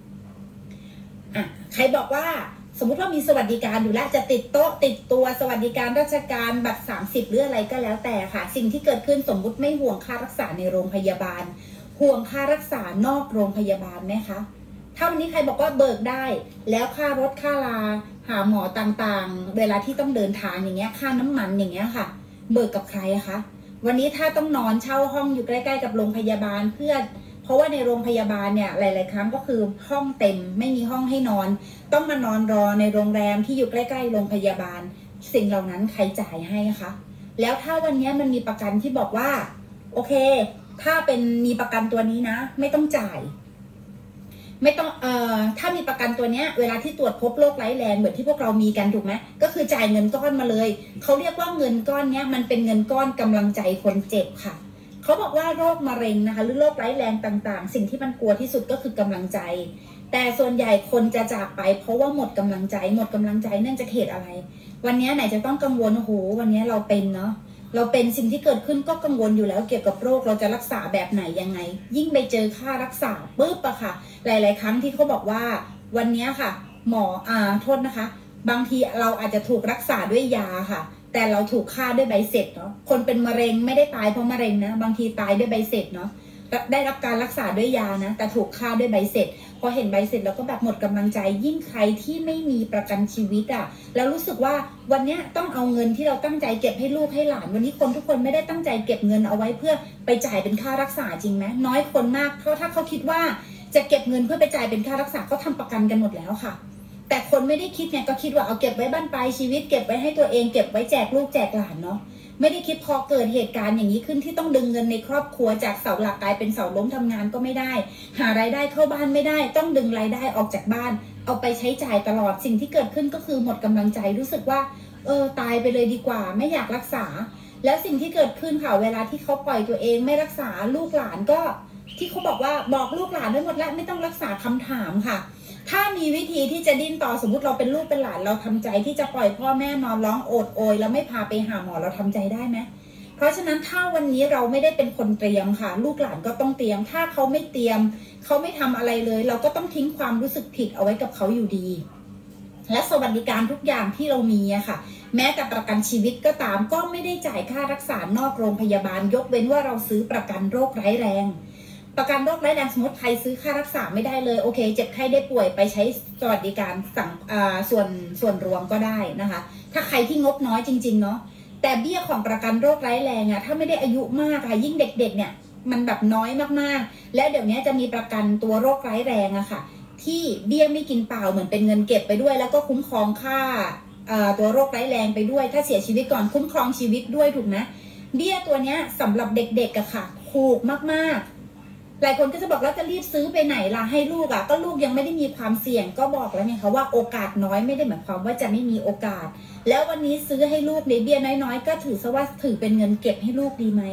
ใครบอกว่าสมมุติว่ามีสวัสดิการอยู่แล้วจะติดโต๊ะติดตัวสวัสดิการราชการบัตร30หรืออะไรก็แล้วแต่ค่ะสิ่งที่เกิดขึ้นสมมุติไม่ห่วงค่ารักษาในโรงพยาบาลห่วงค่ารักษานอกโรงพยาบาลไหมคะถ้าวันนี้ใครบอกว่าเบิกได้แล้วค่ารถค่าลาหาหมอต่างๆเวลาที่ต้องเดินทางอย่างเงี้ยค่าน้ำมันอย่างเงี้ยค่ะเบิกกับใครคะวันนี้ถ้าต้องนอนเช่าห้องอยู่ใกล้ๆกับโรงพยาบาลเพราะว่าในโรงพยาบาลเนี่ยหลายๆครั้งก็คือห้องเต็มไม่มีห้องให้นอนต้องมานอนรอในโรงแรมที่อยู่ใกล้ๆโรงพยาบาลสิ่งเหล่านั้นใครจ่ายให้คะแล้วถ้าวันนี้มันมีประกันที่บอกว่าโอเคถ้าเป็นมีประกันตัวนี้นะไม่ต้องจ่ายไม่ต้องถ้ามีประกันตัวเนี้ยเวลาที่ตรวจพบโรคร้ายแรงเหมือนที่พวกเรามีกันถูกไหมก็คือจ่ายเงินก้อนมาเลยเขาเรียกว่าเงินก้อนเนี้ยมันเป็นเงินก้อนกำลังใจคนเจ็บค่ะเขาบอกว่าโรคมะเร็งนะคะหรือโรคร้ายแรงต่างๆสิ่งที่มันกลัวที่สุดก็คือกำลังใจแต่ส่วนใหญ่คนจะจากไปเพราะว่าหมดกำลังใจเนื่องจากเหตุอะไรวันนี้ไหนจะต้องกังวลโอ้โหวันนี้เราเป็นเนาะเราเป็นสิ่งที่เกิดขึ้นก็กังวลอยู่แล้วเกี่ยวกับโรคเราจะรักษาแบบไหนยังไงยิ่งไปเจอค่ารักษาปุ๊บอะค่ะหลายๆครั้งที่เขาบอกว่าวันนี้ค่ะหมอโทษนะคะบางทีเราอาจจะถูกรักษาด้วยยาค่ะแต่เราถูกฆ่าด้วยใบเสร็จเนาะคนเป็นมะเร็งไม่ได้ตายเพราะมะเร็งนะบางทีตายด้วยใบเสร็จเนาะได้รับการรักษาด้วยยานะแต่ถูกฆ่าด้วยใบเสร็จพอเห็นใบเสร็จแล้วก็แบบหมดกำลังใจยิ่งใครที่ไม่มีประกันชีวิตแล้วรู้สึกว่าวันนี้ต้องเอาเงินที่เราตั้งใจเก็บให้ลูกให้หลานวันนี้คนทุกคนไม่ได้ตั้งใจเก็บเงินเอาไว้เพื่อไปจ่ายเป็นค่ารักษาจริงไหมน้อยคนมากเพราะถ้าเขาคิดว่าจะเก็บเงินเพื่อไปจ่ายเป็นค่ารักษาเขาทำประกันกันหมดแล้วค่ะแต่คนไม่ได้คิดเนี่ยก็คิดว่าเอาเก็บไว้บั้นปลายชีวิตเก็บไว้ให้ตัวเองเก็บไว้แจกลูกแจกหลานเนาะไม่ได้คิดพอเกิดเหตุการณ์อย่างนี้ขึ้นที่ต้องดึงเงินในครอบครัวจากเสาหลักกลายเป็นเสาล้มทำงานก็ไม่ได้หารายได้เข้าบ้านไม่ได้ต้องดึงรายได้ออกจากบ้านเอาไปใช้จ่ายตลอดสิ่งที่เกิดขึ้นก็คือหมดกำลังใจรู้สึกว่าตายไปเลยดีกว่าไม่อยากรักษาแล้วสิ่งที่เกิดขึ้นค่ะเวลาที่เขาปล่อยตัวเองไม่รักษาลูกหลานก็ที่เขาบอกว่าบอกลูกหลานได้หมดแล้วไม่ต้องรักษาคำถามค่ะถ้ามีวิธีที่จะดิ้นต่อสมมติเราเป็นลูกเป็นหลานเราทำใจที่จะปล่อยพ่อแม่นอนร้องโอดโอยแล้วไม่พาไปหาหมอเราทำใจได้ไหมเพราะฉะนั้นถ้าวันนี้เราไม่ได้เป็นคนเตรียมค่ะลูกหลานก็ต้องเตรียมถ้าเขาไม่เตรียมเขาไม่ทำอะไรเลยเราก็ต้องทิ้งความรู้สึกผิดเอาไว้กับเขาอยู่ดีและสวัสดิการทุกอย่างที่เรามีค่ะแม้แต่ประกันชีวิตก็ตามก็ไม่ได้จ่ายค่ารักษานอกโรงพยาบาลยกเว้นว่าเราซื้อประกันโรคร้ายแรงประกันโรคร้ายแรงสมมติใครซื้อค่ารักษาไม่ได้เลยโอเคเจ็บไข้ได้ป่วยไปใช้สวัสดิการส่วนรวมก็ได้นะคะถ้าใครที่งบน้อยจริงๆเนาะแต่เบี้ยของประกันโรคร้ายแรงถ้าไม่ได้อายุมากยิ่งเด็กๆเนี่ยมันแบบน้อยมากๆและเดี๋ยวนี้จะมีประกันตัวโรคร้ายแรงค่ะที่เบี้ยไม่กินเปล่าเหมือนเป็นเงินเก็บไปด้วยแล้วก็คุ้มครองค่าตัวโรคร้ายแรงไปด้วยถ้าเสียชีวิตก่อนคุ้มครองชีวิตด้วยถูกนะเบี้ยตัวนี้สำหรับเด็กๆค่ะถูกมากๆหลายคนก็จะบอกแล้วจะรีบซื้อไปไหนล่ะให้ลูกก็ลูกยังไม่ได้มีความเสี่ยงก็บอกแล้วไงคะว่าโอกาสน้อยไม่ได้หมายความว่าจะไม่มีโอกาสแล้ววันนี้ซื้อให้ลูกในเบี้ยน้อยๆก็ถือซะว่าถือเป็นเงินเก็บให้ลูกดีไหม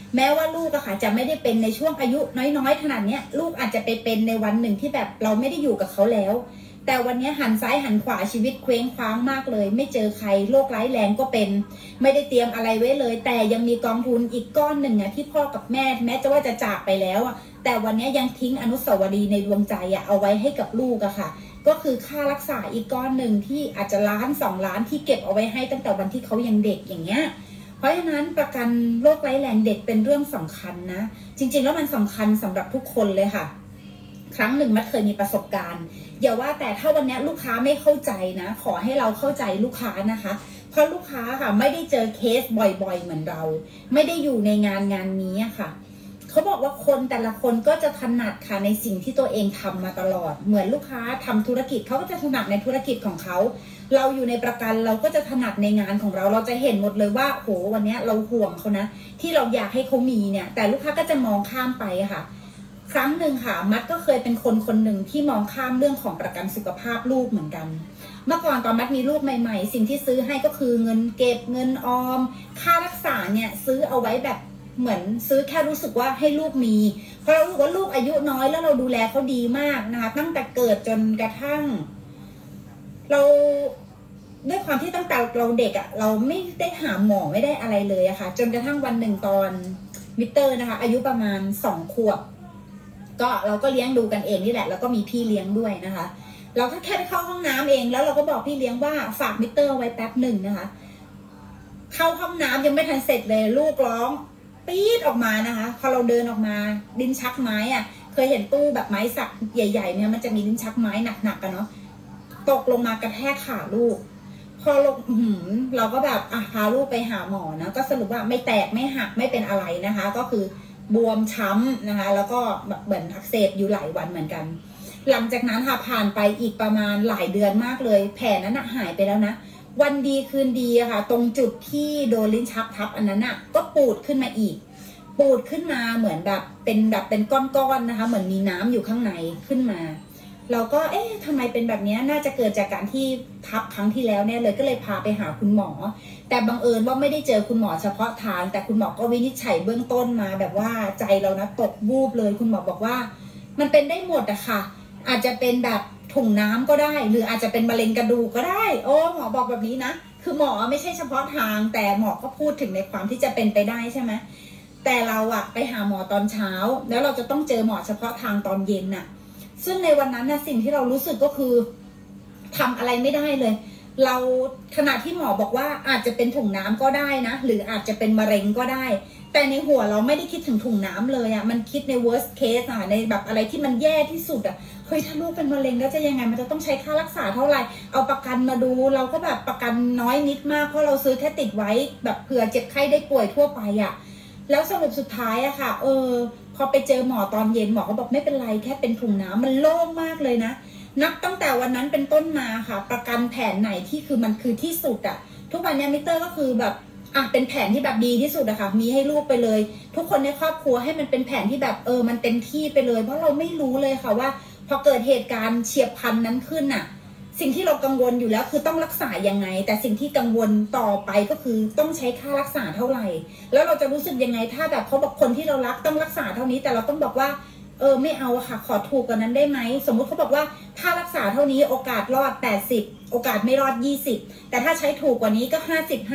แม้ว่าลูกอะค่ะจะไม่ได้เป็นในช่วงอายุน้อยๆขนาดเนี้ยลูกอาจจะไปเป็นในวันหนึ่งที่แบบเราไม่ได้อยู่กับเขาแล้วแต่วันนี้หันซ้ายหันขวาชีวิตเคว้งคว้างมากเลยไม่เจอใครโรคร้ายแรงก็เป็นไม่ได้เตรียมอะไรไว้เลยแต่ยังมีกองทุนอีกก้อนหนึ่งอะที่พ่อกับแม่แม้จะว่าจะจากไปแล้วอะแต่วันนี้ยังทิ้งอนุสาวรีย์ในดวงใจอะเอาไว้ให้กับลูกอะค่ะก็คือค่ารักษาอีกก้อนหนึ่งที่อาจจะ1 ล้าน 2 ล้านที่เก็บเอาไว้ให้ตั้งแต่วันที่เขายังเด็กอย่างเงี้ยเพราะฉะนั้นประกันโรคร้ายแรงเด็กเป็นเรื่องสำคัญนะจริงๆแล้วมันสำคัญสำหรับทุกคนเลยค่ะครั้งหนึ่งมัดเคยมีประสบการณ์อย่าว่าแต่ถ้าวันนี้ลูกค้าไม่เข้าใจนะขอให้เราเข้าใจลูกค้านะคะเพราะลูกค้าค่ะไม่ได้เจอเคสบ่อยๆเหมือนเราไม่ได้อยู่ในงานนี้ค่ะเขาบอกว่าคนแต่ละคนก็จะถนัดค่ะในสิ่งที่ตัวเองทำมาตลอดเหมือนลูกค้าทำธุรกิจเขาก็จะถนัดในธุรกิจของเขาเราอยู่ในประกันเราก็จะถนัดในงานของเราเราจะเห็นหมดเลยว่าโหวันนี้เราห่วงเขานะที่เราอยากให้เขามีเนี่ยแต่ลูกค้าก็จะมองข้ามไปค่ะครั้งหนึ่งค่ะมัดก็เคยเป็นคนหนึ่งที่มองข้ามเรื่องของประกันสุขภาพลูกเหมือนกันเมื่อก่อนตอนมัดมีลูกใหม่ๆสิ่งที่ซื้อให้ก็คือเงินเก็บเงินออมค่ารักษาเนี่ยซื้อเอาไว้แบบเหมือนซื้อแค่รู้สึกว่าให้ลูกมีเพราะเรารู้ว่าลูกอายุน้อยแล้วเราดูแลเขาดีมากนะคะตั้งแต่เกิดจนกระทั่งเราด้วยความที่ตั้งแต่เราเด็กเราไม่ได้หาหมอไม่ได้อะไรเลยอะค่ะจนกระทั่งวันหนึ่งตอนมิเตอร์นะคะอายุประมาณ2 ขวบก็เราก็เลี้ยงดูกันเองนี่แหละแล้วก็มีพี่เลี้ยงด้วยนะคะเราก็แค่ไปเข้าห้องน้ำเองแล้วเราก็บอกพี่เลี้ยงว่าฝากมิเตอร์ไว้แป๊บหนึ่งนะคะเข้าห้องน้ำยังไม่ทันเสร็จเลยลูกร้องปี๊ดออกมานะคะพอเราเดินออกมาลิ้นชักไม้เคยเห็นตู้แบบไม้สักใหญ่ๆเนี่ยมันจะมีลิ้นชักไม้หนักๆกันเนาะตกลงมากระแทกขาลูกพอเราก็แบบพาลูกไปหาหมอนะก็สรุปว่าไม่แตกไม่หักไม่เป็นอะไรนะคะก็คือบวมช้ำนะคะแล้วก็แบบเหมือนอักเสบอยู่หลายวันเหมือนกันหลังจากนั้นค่ะผ่านไปอีกประมาณหลายเดือนมากเลยแผลนั้นหายไปแล้วนะวันดีคืนดีค่ะตรงจุดที่โดนลิ้นชักทับอันนั้นก็ปูดขึ้นมาอีกปูดขึ้นมาเหมือนแบบเป็นก้อนๆนะคะเหมือนมีน้ำอยู่ข้างในขึ้นมาเราก็ทำไมเป็นแบบนี้น่าจะเกิดจากการที่ทับครั้งที่แล้วเนี่ยเลยก็เลยพาไปหาคุณหมอแต่บังเอิญว่าไม่ได้เจอคุณหมอเฉพาะทางแต่คุณหมอก็วินิจฉัยเบื้องต้นมาแบบว่าใจเรานะตกวูบเลยคุณหมอบอกว่ามันเป็นได้หมดอะค่ะอาจจะเป็นแบบถุงน้ำก็ได้หรืออาจจะเป็นมะเร็งกระดูกก็ได้หมอบอกแบบนี้นะคือหมอไม่ใช่เฉพาะทางแต่หมอก็พูดถึงในความที่จะเป็นไปได้ใช่ไหมแต่เราไปหาหมอตอนเช้าแล้วเราจะต้องเจอหมอเฉพาะทางตอนเย็นน่ะซึ่งในวันนั้นสิ่งที่เรารู้สึกก็คือทำอะไรไม่ได้เลยเราขณะที่หมอบอกว่าอาจจะเป็นถุงน้ำก็ได้นะหรืออาจจะเป็นมะเร็งก็ได้แต่ในหัวเราไม่ได้คิดถึงถุงน้ำเลยมันคิดใน worst case ในแบบอะไรที่มันแย่ที่สุดเฮ้ยถ้าลูกเป็นมะเร็งแล้วจะยังไงมันจะต้องใช้ค่ารักษาเท่าไหร่เอาประกันมาดูเราก็แบบประกันน้อยนิดมากเพราะเราซื้อแค่ติดไว้แบบเผื่อเจ็บไข้ได้ป่วยทั่วไปแล้วสรุปสุดท้ายค่ะพอไปเจอหมอตอนเย็นหมอก็บอกไม่เป็นไรแค่เป็นถุงน้ำมันโล่งมากเลยนะนับตั้งแต่วันนั้นเป็นต้นมาค่ะประกันแผนไหนที่คือมันคือที่สุดทุกวันนี้มิเตอร์ก็คือแบบเป็นแผนที่แบบดีที่สุดค่ะมีให้ลูกไปเลยทุกคนในครอบครัวให้มันเป็นแผนที่แบบมันเต็มที่ไปเลยเพราะเราไม่รู้เลยค่ะว่าพอเกิดเหตุการณ์เฉียบพลันนั้นขึ้นสิ่งที่เรากังวลอยู่แล้วคือต้องรักษายังไงแต่สิ่งที่กังวลต่อไปก็คือต้องใช้ค่ารักษาเท่าไหร่แล้วเราจะรู้สึกยังไงถ้าแบบเขาบอกคนที่เรารักต้องรักษาเท่านี้แต่เราต้องบอกว่าไม่เอาค่ะขอถูกกว่านั้นได้ไหมสมมุติเขาบอกว่าถ้ารักษาเท่านี้โอกาสรอด80โอกาสไม่รอด20แต่ถ้าใช้ถูกกว่านี้ก็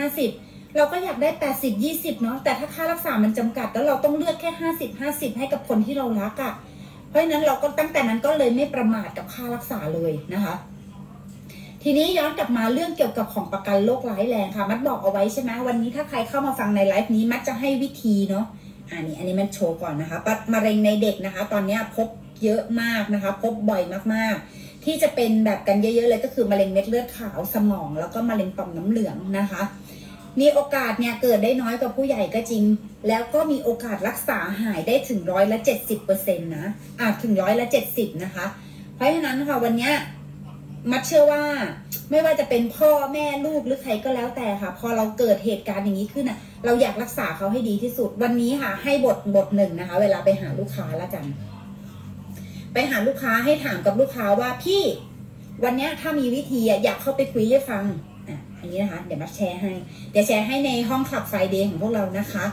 50เราก็อยากได้80-20เนาะแต่ถ้าค่ารักษามันจำกัดแล้วเราต้องเลือกแค่50-50ให้กับคนที่เรารักเพราะฉะนั้นเราก็ตั้งแต่นั้นก็เลยไม่ประมาทกับค่ารักษาเลยนะคะทีนี้ย้อนกลับมาเรื่องเกี่ยวกับของประกันโรคร้ายแรงค่ะมัดบอกเอาไว้ใช่ไหมวันนี้ถ้าใครเข้ามาฟังในไลฟ์นี้มัดจะให้วิธีเนาะอันนี้มันโชว์ก่อนนะคะมะเร็งในเด็กนะคะตอนนี้พบเยอะมากนะคะพบบ่อยมากๆที่จะเป็นแบบกันเยอะๆเลยก็คือมะเร็งเม็ดเลือดขาวสมองแล้วก็มะเร็งต่อมน้ำเหลืองนะคะมีโอกาสเนี่ยเกิดได้น้อยกว่าผู้ใหญ่ก็จริงแล้วก็มีโอกาสรักษาหายได้ถึง70%นะถึง70%นะคะเพราะฉะนั้นค่ะวันนี้มัดเชื่อว่าไม่ว่าจะเป็นพ่อแม่ลูกหรือใครก็แล้วแต่ค่ะพอเราเกิดเหตุการณ์อย่างนี้ขึ้นเราอยากรักษาเขาให้ดีที่สุดวันนี้ค่ะให้บทหนึ่งนะคะเวลาไปหาลูกค้าละกันไปหาลูกค้าให้ถามกับลูกค้าว่าพี่วันนี้ถ้ามีวิธีอยากเข้าไปคุยให้ฟังอันนี้นะคะเดี๋ยวมัดแชร์ให้ในห้องคลับไฟเดย์ของพวกเรานะคะ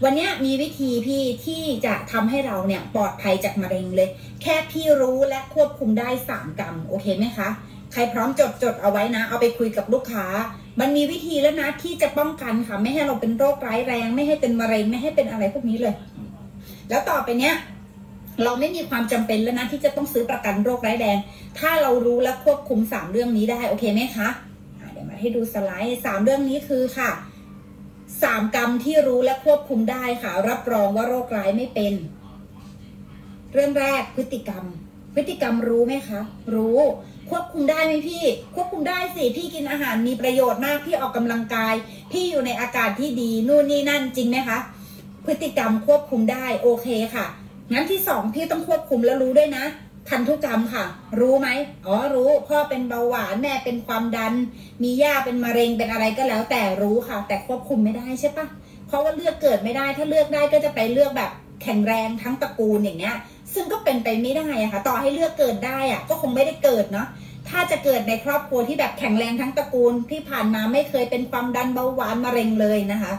วันนี้มีวิธีพี่ที่จะทำให้เราเนี่ยปลอดภัยจากมะเร็งเลยแค่พี่รู้และควบคุมได้3 กรรมโอเคไหมคะใครพร้อมจดเอาไว้นะเอาไปคุยกับลูกค้ามันมีวิธีแล้วนะที่จะป้องกันค่ะไม่ให้เราเป็นโรคร้ายแรงไม่ให้เป็นมะเร็งไม่ให้เป็นอะไรพวกนี้เลยแล้วต่อไปเนี้ยเราไม่มีความจำเป็นแล้วนะที่จะต้องซื้อประกันโรคร้ายแรงถ้าเรารู้และควบคุม3 เรื่องนี้ได้โอเคไหมคะเดี๋ยวมาให้ดูสไลด์3 เรื่องนี้คือค่ะ3 กรรมที่รู้และควบคุมได้ค่ะรับรองว่าโรคร้ายไม่เป็นเรื่องแรกพฤติกรรมรู้ไหมคะรู้ควบคุมได้ไหมพี่ควบคุมได้สิพี่กินอาหารมีประโยชน์มากพี่ออกกำลังกายพี่อยู่ในอากาศที่ดีนู่นนี่นั่นจริงไหมคะพฤติกรรมควบคุมได้โอเคค่ะงั้นที่2พี่ต้องควบคุมแล้วรู้ด้วยนะพันธุกรรมค่ะรู้ไหมอ๋อรู้พ่อเป็นเบาหวานแม่เป็นความดันมีย่าเป็นมะเร็งเป็นอะไรก็แล้วแต่รู้ค่ะแต่ควบคุมไม่ได้ใช่ปะเพราะว่าเลือกเกิดไม่ได้ถ้าเลือกได้ก็จะไปเลือกแบบแข็งแรงทั้งตระกูลอย่างเงี้ยซึ่งก็เป็นไปไม่ได้อะค่ะต่อให้เลือกเกิดได้อะก็คงไม่ได้เกิดเนาะถ้าจะเกิดในครอบครัวที่แบบแข็งแรงทั้งตระกูลที่ผ่านมาไม่เคยเป็นความดันเบาหวานมะเร็งเลยนะคะ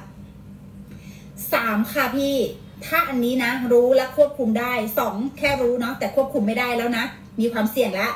3ค่ะพี่ถ้าอันนี้นะรู้และควบคุมได้2แค่รู้เนาะแต่ควบคุมไม่ได้แล้วนะมีความเสี่ยงแล้ว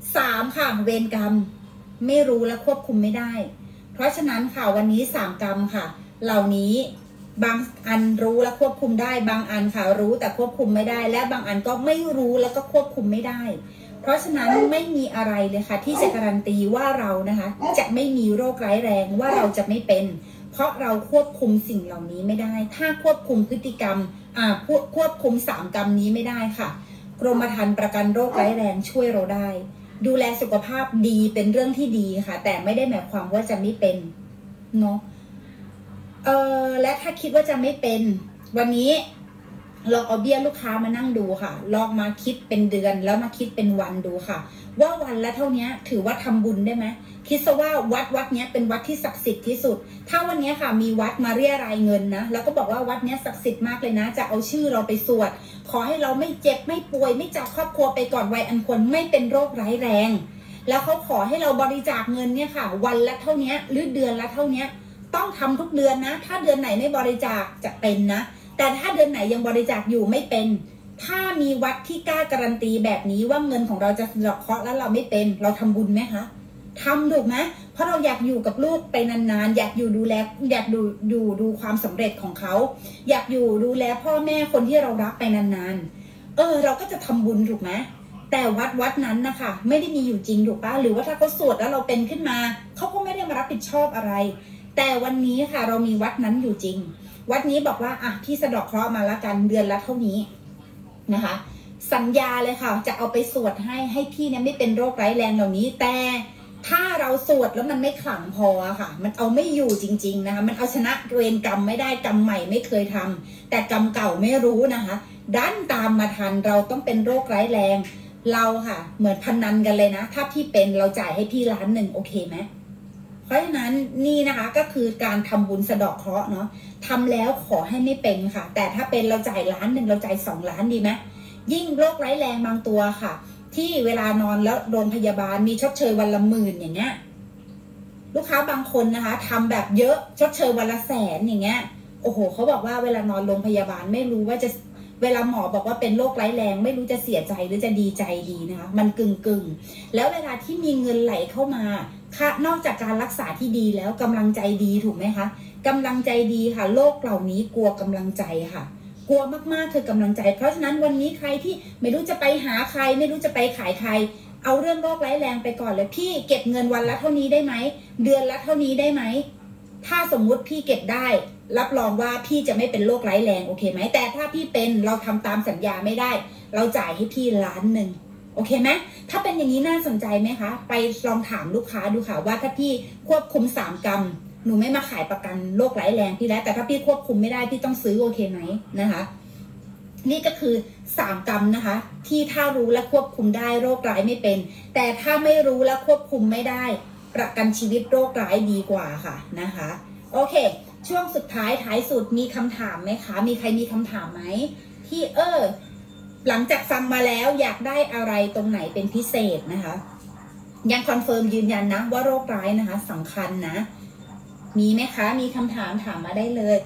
3ค่ะเวรกรรมไม่รู้และควบคุมไม่ได้เพราะฉะนั้นค่ะวันนี้3 กรรมค่ะเหล่านี้บางอันรู้และควบคุมได้บางอันค่ะรู้แต่ควบคุมไม่ได้และบางอันก็ไม่รู้แล้วก็ควบคุมไม่ได้เพราะฉะนั้นไม่มีอะไรเลยค่ะที่จะการันตีว่าเรานะคะจะไม่มีโรคร้ายแรงว่าเราจะไม่เป็นเพราะเราควบคุมสิ่งเหล่านี้ไม่ได้ถ้าควบคุมพฤติกรรมควบคุม3 กรรมนี้ไม่ได้ค่ะกรมธรรม์ประกันโรคร้ายแรงช่วยเราได้ดูแลสุขภาพดีเป็นเรื่องที่ดีค่ะแต่ไม่ได้หมายความว่าจะไม่เป็นเนาะและถ้าคิดว่าจะไม่เป็นวันนี้ลองเอาเบี้ยลูกค้ามานั่งดูค่ะลองมาคิดเป็นเดือนแล้วมาคิดเป็นวันดูค่ะว่าวันละเท่านี้ถือว่าทำบุญได้ไหมคิดซะว่าวัดนี้เป็นวัดที่ศักดิ์สิทธิ์ที่สุดถ้าวันนี้ค่ะมีวัดมาเรียรายเงินนะแล้วก็บอกว่าวัดนี้ศักดิ์สิทธิ์มากเลยนะจะเอาชื่อเราไปสวดขอให้เราไม่เจ็บไม่ป่วยไม่จากครอบครัวไปก่อนวัยอันควรไม่เป็นโรคร้ายแรงแล้วเขาขอให้เราบริจาคเงินเนี่ยค่ะวันละเท่านี้หรือเดือนละเท่านี้ต้องทำทุกเดือนนะถ้าเดือนไหนไม่บริจาคจะเป็นนะแต่ถ้าเดือนไหนยังบริจาคอยู่ไม่เป็นถ้ามีวัดที่กล้าการันตีแบบนี้ว่าเงินของเราจะสะเดาะเคราะห์แล้วเราไม่เป็นเราทำบุญไหมคะทำถูกไหมเพราะเราอยากอยู่กับลูกไปนานๆอยากอยู่ดูแลอยากดูความสำเร็จของเขาอยากอยู่ดูแลพ่อแม่คนที่เรารักไปนานๆเราก็จะทำบุญถูกไหมแต่วัดนั้นนะคะไม่ได้มีอยู่จริงถูกปะหรือว่าถ้าเขาสวดแล้วเราเป็นขึ้นมาเขาก็ไม่ได้มารับผิดชอบอะไรแต่วันนี้ค่ะเรามีวัดนั้นอยู่จริงวัดนี้บอกว่าพี่สะเดาะเคราะห์มาละกันเดือนละเท่านี้นะคะสัญญาเลยค่ะจะเอาไปสวดให้พี่เนี่ยไม่เป็นโรคร้ายแรงเหล่านี้แต่ถ้าเราสวดแล้วมันไม่ขลังพอค่ะมันเอาไม่อยู่จริงๆนะคะมันเอาชนะเวรกรรมไม่ได้กรรมใหม่ไม่เคยทำแต่กรรมเก่าไม่รู้นะคะดันตามมาทันเราต้องเป็นโรคร้ายแรงเราค่ะเหมือนพนันกันเลยนะถ้าพี่เป็นเราจ่ายให้พี่1,000,000โอเคไหมเพราะฉะนั้นนี่นะคะก็คือการทำบุญสะเดาะเคราะห์เนาะทำแล้วขอให้ไม่เป็นค่ะแต่ถ้าเป็นเราจ่าย1,000,000เราจ่าย2 ล้านดีไหมยิ่งโรคร้ายแรงบางตัวค่ะที่เวลานอนแล้วโรงพยาบาลมีชดเชยวันละ10,000อย่างเงี้ยลูกค้าบางคนนะคะทำแบบเยอะชดเชยวันละ100,000อย่างเงี้ยโอ้โหเขาบอกว่าเวลานอนโรงพยาบาลไม่รู้ว่าจะเวลาหมอบอกว่าเป็นโรคร้ายแรงไม่รู้จะเสียใจหรือจะดีใจดีนะคะมันกึ่งแล้วเวลาที่มีเงินไหลเข้ามาค่ะนอกจากการรักษาที่ดีแล้วกำลังใจดีถูกไหมคะกำลังใจดีค่ะโรคเหล่านี้กลัวกำลังใจค่ะกลัวมากๆคือกำลังใจเพราะฉะนั้นวันนี้ใครที่ไม่รู้จะไปหาใครไม่รู้จะไปขายใครเอาเรื่องโรคร้ายแรงไปก่อนเลยพี่เก็บเงินวันละเท่านี้ได้ไหมเดือนละเท่านี้ได้ไหมถ้าสมมุติพี่เก็บได้รับรองว่าพี่จะไม่เป็นโรคร้ายแรงโอเคไหมแต่ถ้าพี่เป็นเราทำตามสัญญาไม่ได้เราจ่ายให้พี่1,000,000โอเคไหมถ้าเป็นอย่างนี้น่าสนใจไหมคะไปลองถามลูกค้าดูค่ะว่าถ้าพี่ควบคุม3 กรรมหนูไม่มาขายประกันโรคร้ายแรงพี่แล้วแต่ถ้าพี่ควบคุมไม่ได้พี่ต้องซื้อโอเคไหมนะคะนี่ก็คือ3 กรรมนะคะที่ถ้ารู้และควบคุมได้โรคร้ายไม่เป็นแต่ถ้าไม่รู้และควบคุมไม่ได้ประกันชีวิตโรคร้ายดีกว่าค่ะนะคะโอเคช่วงสุดท้ายสุดมีคำถามไหมคะมีใครมีคำถามไหมที่หลังจากฟังมาแล้วอยากได้อะไรตรงไหนเป็นพิเศษนะคะยังคอนเฟิร์มยืนยันนะว่าโรคร้ายนะคะสำคัญนะมีไหมคะมีคำถามถามมาได้เลย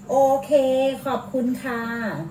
โอเคขอบคุณค่ะ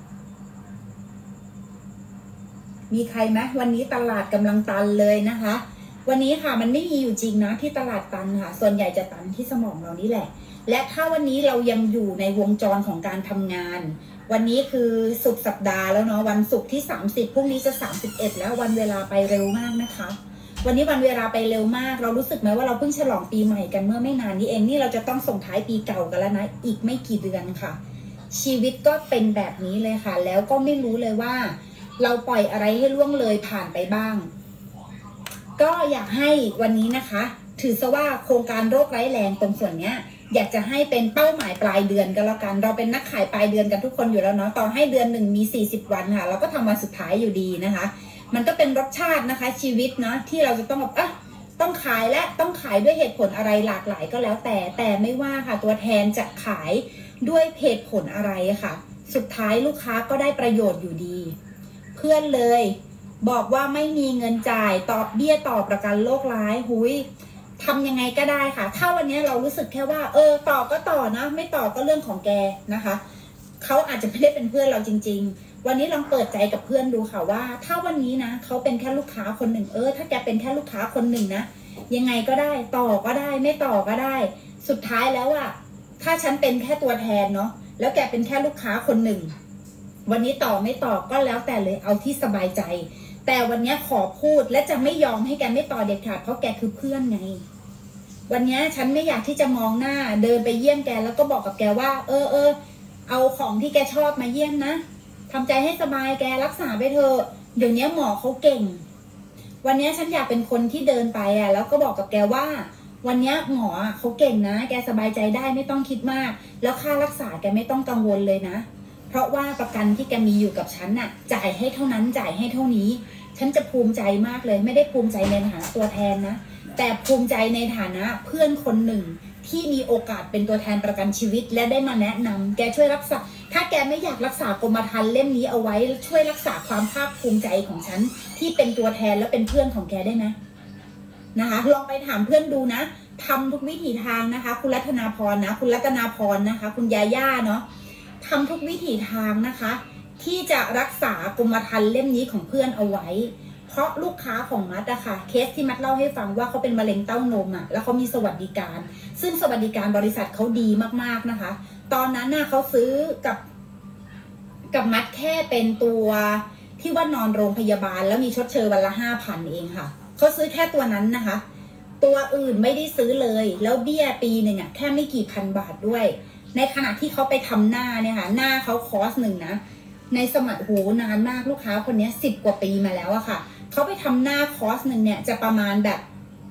มีใครไหมวันนี้ตลาดกำลังตันเลยนะคะวันนี้ค่ะมันไม่มีอยู่จริงนะที่ตลาดตันค่ะส่วนใหญ่จะตันที่สมองเรานี่แหละและถ้าวันนี้เรายังอยู่ในวงจรของการทำงานวันนี้คือสุดสัปดาห์แล้วเนาะวันศุกร์ที่30พรุ่งนี้จะ31แล้ววันเวลาไปเร็วมากนะคะวันนี้วันเวลาไปเร็วมากเรารู้สึกไหมว่าเราเพิ่งฉลองปีใหม่กันเมื่อไม่นานนี้เองนี่เราจะต้องส่งท้ายปีเก่ากันแล้วนะอีกไม่กี่เดือนค่ะชีวิตก็เป็นแบบนี้เลยค่ะแล้วก็ไม่รู้เลยว่าเราปล่อยอะไรให้ล่วงเลยผ่านไปบ้างก็อยากให้วันนี้นะคะถือซะว่าโครงการโรคไร้แรงตรงส่วนเนี้ยอยากจะให้เป็นเป้าหมายปลายเดือนก็แล้วกันเราเป็นนักขายปลายเดือนกันทุกคนอยู่แล้วเนาะต่อให้เดือนหนึ่งมี40วันค่ะเราก็ทำวันสุดท้ายอยู่ดีนะคะมันก็เป็นรสชาตินะคะชีวิตเนาะที่เราจะต้องแบบต้องขายและต้องขายด้วยเหตุผลอะไรหลากหลายก็แล้วแต่ไม่ว่าค่ะตัวแทนจะขายด้วยเหตุผลอะไรค่ะสุดท้ายลูกค้าก็ได้ประโยชน์อยู่ดีเพื่อนเลยบอกว่าไม่มีเงินจ่ายตอบเบี้ยต่อประกันโรคร้ายหุยทำยังไงก็ได้ค่ะถ้าวันนี้เรารู้สึกแค่ว่าต่อก็ต่อนะไม่ต่อก็เรื่องของแกนะคะเขาอาจจะไม่ได้เป็นเพื่อนเราจริงๆวันนี้ลองเปิดใจกับเพื่อนดูค่ะว่าถ้าวันนี้นะเขาเป็นแค่ลูกค้าคนหนึ่งถ้าแกเป็นแค่ลูกค้าคนหนึ่งนะยังไงก็ได้ต่อก็ได้ไม่ต่อก็ได้สุดท้ายแล้วอะถ้าฉันเป็นแค่ตัวแทนเนาะแล้วแกเป็นแค่ลูกค้าคนหนึ่งวันนี้ต่อไม่ต่อก็แล้วแต่เลยเอาที่สบายใจแต่วันนี้ขอพูดและจะไม่ยอมให้แกไม่ต่อเด็ดขาดเพราะแกคือเพื่อนไงวันนี้ฉันไม่อยากที่จะมองหน้าเดินไปเยี่ยมแกแล้วก็บอกกับแกว่าเอาของที่แกชอบมาเยี่ยมนะทำใจให้สบายแกรักษาไปเถอะเดี๋ยวนี้หมอเขาเก่งวันนี้ฉันอยากเป็นคนที่เดินไปแล้วก็บอกกับแกว่าวันนี้หมอเขาเก่งนะแกสบายใจได้ไม่ต้องคิดมากแล้วค่ารักษาแกไม่ต้องกังวลเลยนะเพราะว่าประกันที่แกมีอยู่กับฉันน่ะจ่ายให้เท่านั้นจ่ายให้เท่านี้ฉันจะภูมิใจมากเลยไม่ได้ภูมิใจในฐานะตัวแทนนะแต่ภูมิใจในฐานะเพื่อนคนหนึ่งที่มีโอกาสเป็นตัวแทนประกันชีวิตและได้มาแนะนำแกช่วยรักษาถ้าแกไม่อยากรักษากรมธรรม์เล่มนี้เอาไว้ช่วยรักษาความภาคภูมิใจของฉันที่เป็นตัวแทนและเป็นเพื่อนของแกได้ไหมนะคะลองไปถามเพื่อนดูนะทำทุกวิถีทางนะคะคุณรัตนาพรนะคุณรัตนาพรนะคะคุณยาย่าเนาะทำทุกวิถีทางนะคะที่จะรักษากรมธรรม์เล่มนี้ของเพื่อนเอาไว้เพราะลูกค้าของมัดอะค่ะเคสที่มัดเล่าให้ฟังว่าเขาเป็นมะเร็งเต้านมอะแล้วเขามีสวัสดิการซึ่งสวัสดิการบริษัทเขาดีมากๆนะคะตอนนั้นน่ะเขาซื้อกับมัดแค่เป็นตัวที่ว่านอนโรงพยาบาลแล้วมีชดเชยวันละ5,000เองค่ะเขาซื้อแค่ตัวนั้นนะคะตัวอื่นไม่ได้ซื้อเลยแล้วเบี้ยปีหนึ่งอะแค่ไม่กี่พันบาทด้วยในขณะที่เขาไปทำหน้าเนี่ยค่ะหน้าเขาคอร์สหนึ่งนะในสมัยโหนานมากลูกค้าคนนี้10 กว่าปีมาแล้วอะค่ะเขาไปทำหน้าคอร์สหนึ่งเนี่ยจะประมาณแบบ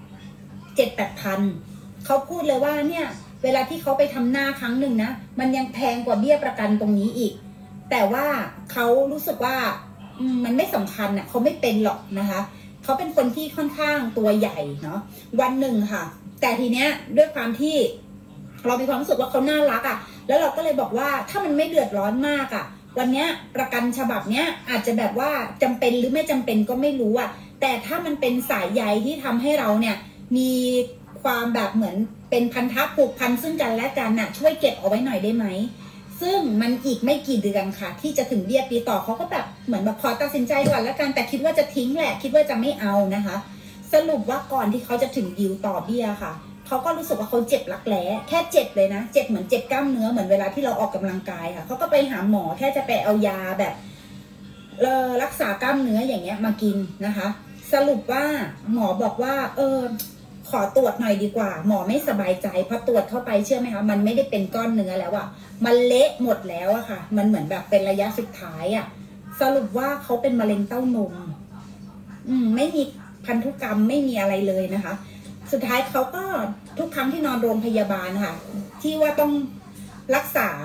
7-8 พันเขาพูดเลยว่าเนี่ยเวลาที่เขาไปทำหน้าครั้งหนึ่งนะมันยังแพงกว่าเบี้ยประกันตรงนี้อีกแต่ว่าเขารู้สึกว่ามันไม่สำคัญอะเขาไม่เป็นหรอกนะคะเขาเป็นคนที่ค่อนข้างตัวใหญ่เนาะวันหนึ่งค่ะแต่ทีเนี้ยด้วยความที่เรามีความรู้สึกว่าเขาน่ารักอะแล้วเราก็เลยบอกว่าถ้ามันไม่เดือดร้อนมากอะวันนี้ประกันฉบับเนี้ยอาจจะแบบว่าจำเป็นหรือไม่จำเป็นก็ไม่รู้อะแต่ถ้ามันเป็นสายใยที่ทำให้เราเนี่ยมีความแบบเหมือนเป็นพันธะผูกพันซึ่งกันและกันน่ะช่วยเก็บเอาไว้หน่อยได้ไหมซึ่งมันอีกไม่กี่เดือนค่ะที่จะถึงเบี้ยปีต่อเขาก็แบบเหมือนแบบขอตัดสินใจด่วนแล้วกันแต่คิดว่าจะทิ้งแหละคิดว่าจะไม่เอานะคะสรุปว่าก่อนที่เขาจะถึงดีลต่อเบี้ยค่ะเขาก็รู้สึกว่าเขาเจ็บรักแร้แค่เจ็บเลยนะเจ็บเหมือนเจ็บกล้ามเนื้อเหมือนเวลาที่เราออกกำลังกายค่ะเขาก็ไปหาหมอแค่จะไปเอายาแบบรักษากล้ามเนื้ออย่างเงี้ยมากินนะคะสรุปว่าหมอบอกว่าขอตรวจหน่อยดีกว่าหมอไม่สบายใจพอตรวจเข้าไปเชื่อไหมคะมันไม่ได้เป็นก้อนเนื้อแล้วอะมันเละหมดแล้วอะค่ะมันเหมือนแบบเป็นระยะสุดท้ายอะสรุปว่าเขาเป็นมะเร็งเต้านมไม่มีพันธุกรรมไม่มีอะไรเลยนะคะสุดท้ายเขาก็ทุกครั้งที่นอนโรงพยาบาลค่ะที่ว่าต้องรักษา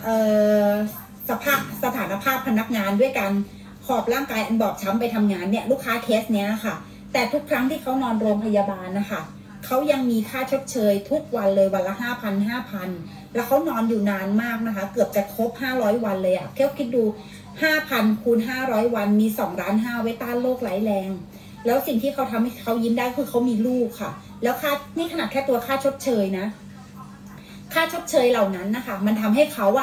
สถานภาพพนักงานด้วยการหอบร่างกายอันบอบช้ำไปทำงานเนี่ยลูกค้าเคสเนี้ยค่ะแต่ทุกครั้งที่เขานอนโรงพยาบาลนะคะเขายังมีค่าชดเชยทุกวันเลยวันละ5,000 แล้วเขานอนอยู่นานมากนะคะเกือบจะครบ500 วันเลยอะแค่คิดดู5,000 คูณ 500 วันมี2.5 ล้านไว้ต้านโรคร้ายแรงแล้วสิ่งที่เขาทำให้เขายิ้มได้คือเขามีลูกค่ะแล้วค่านี่ขนาดแค่ตัวค่าชดเชยนะค่าชดเชยเหล่านั้นนะคะมันทำให้เขาอะ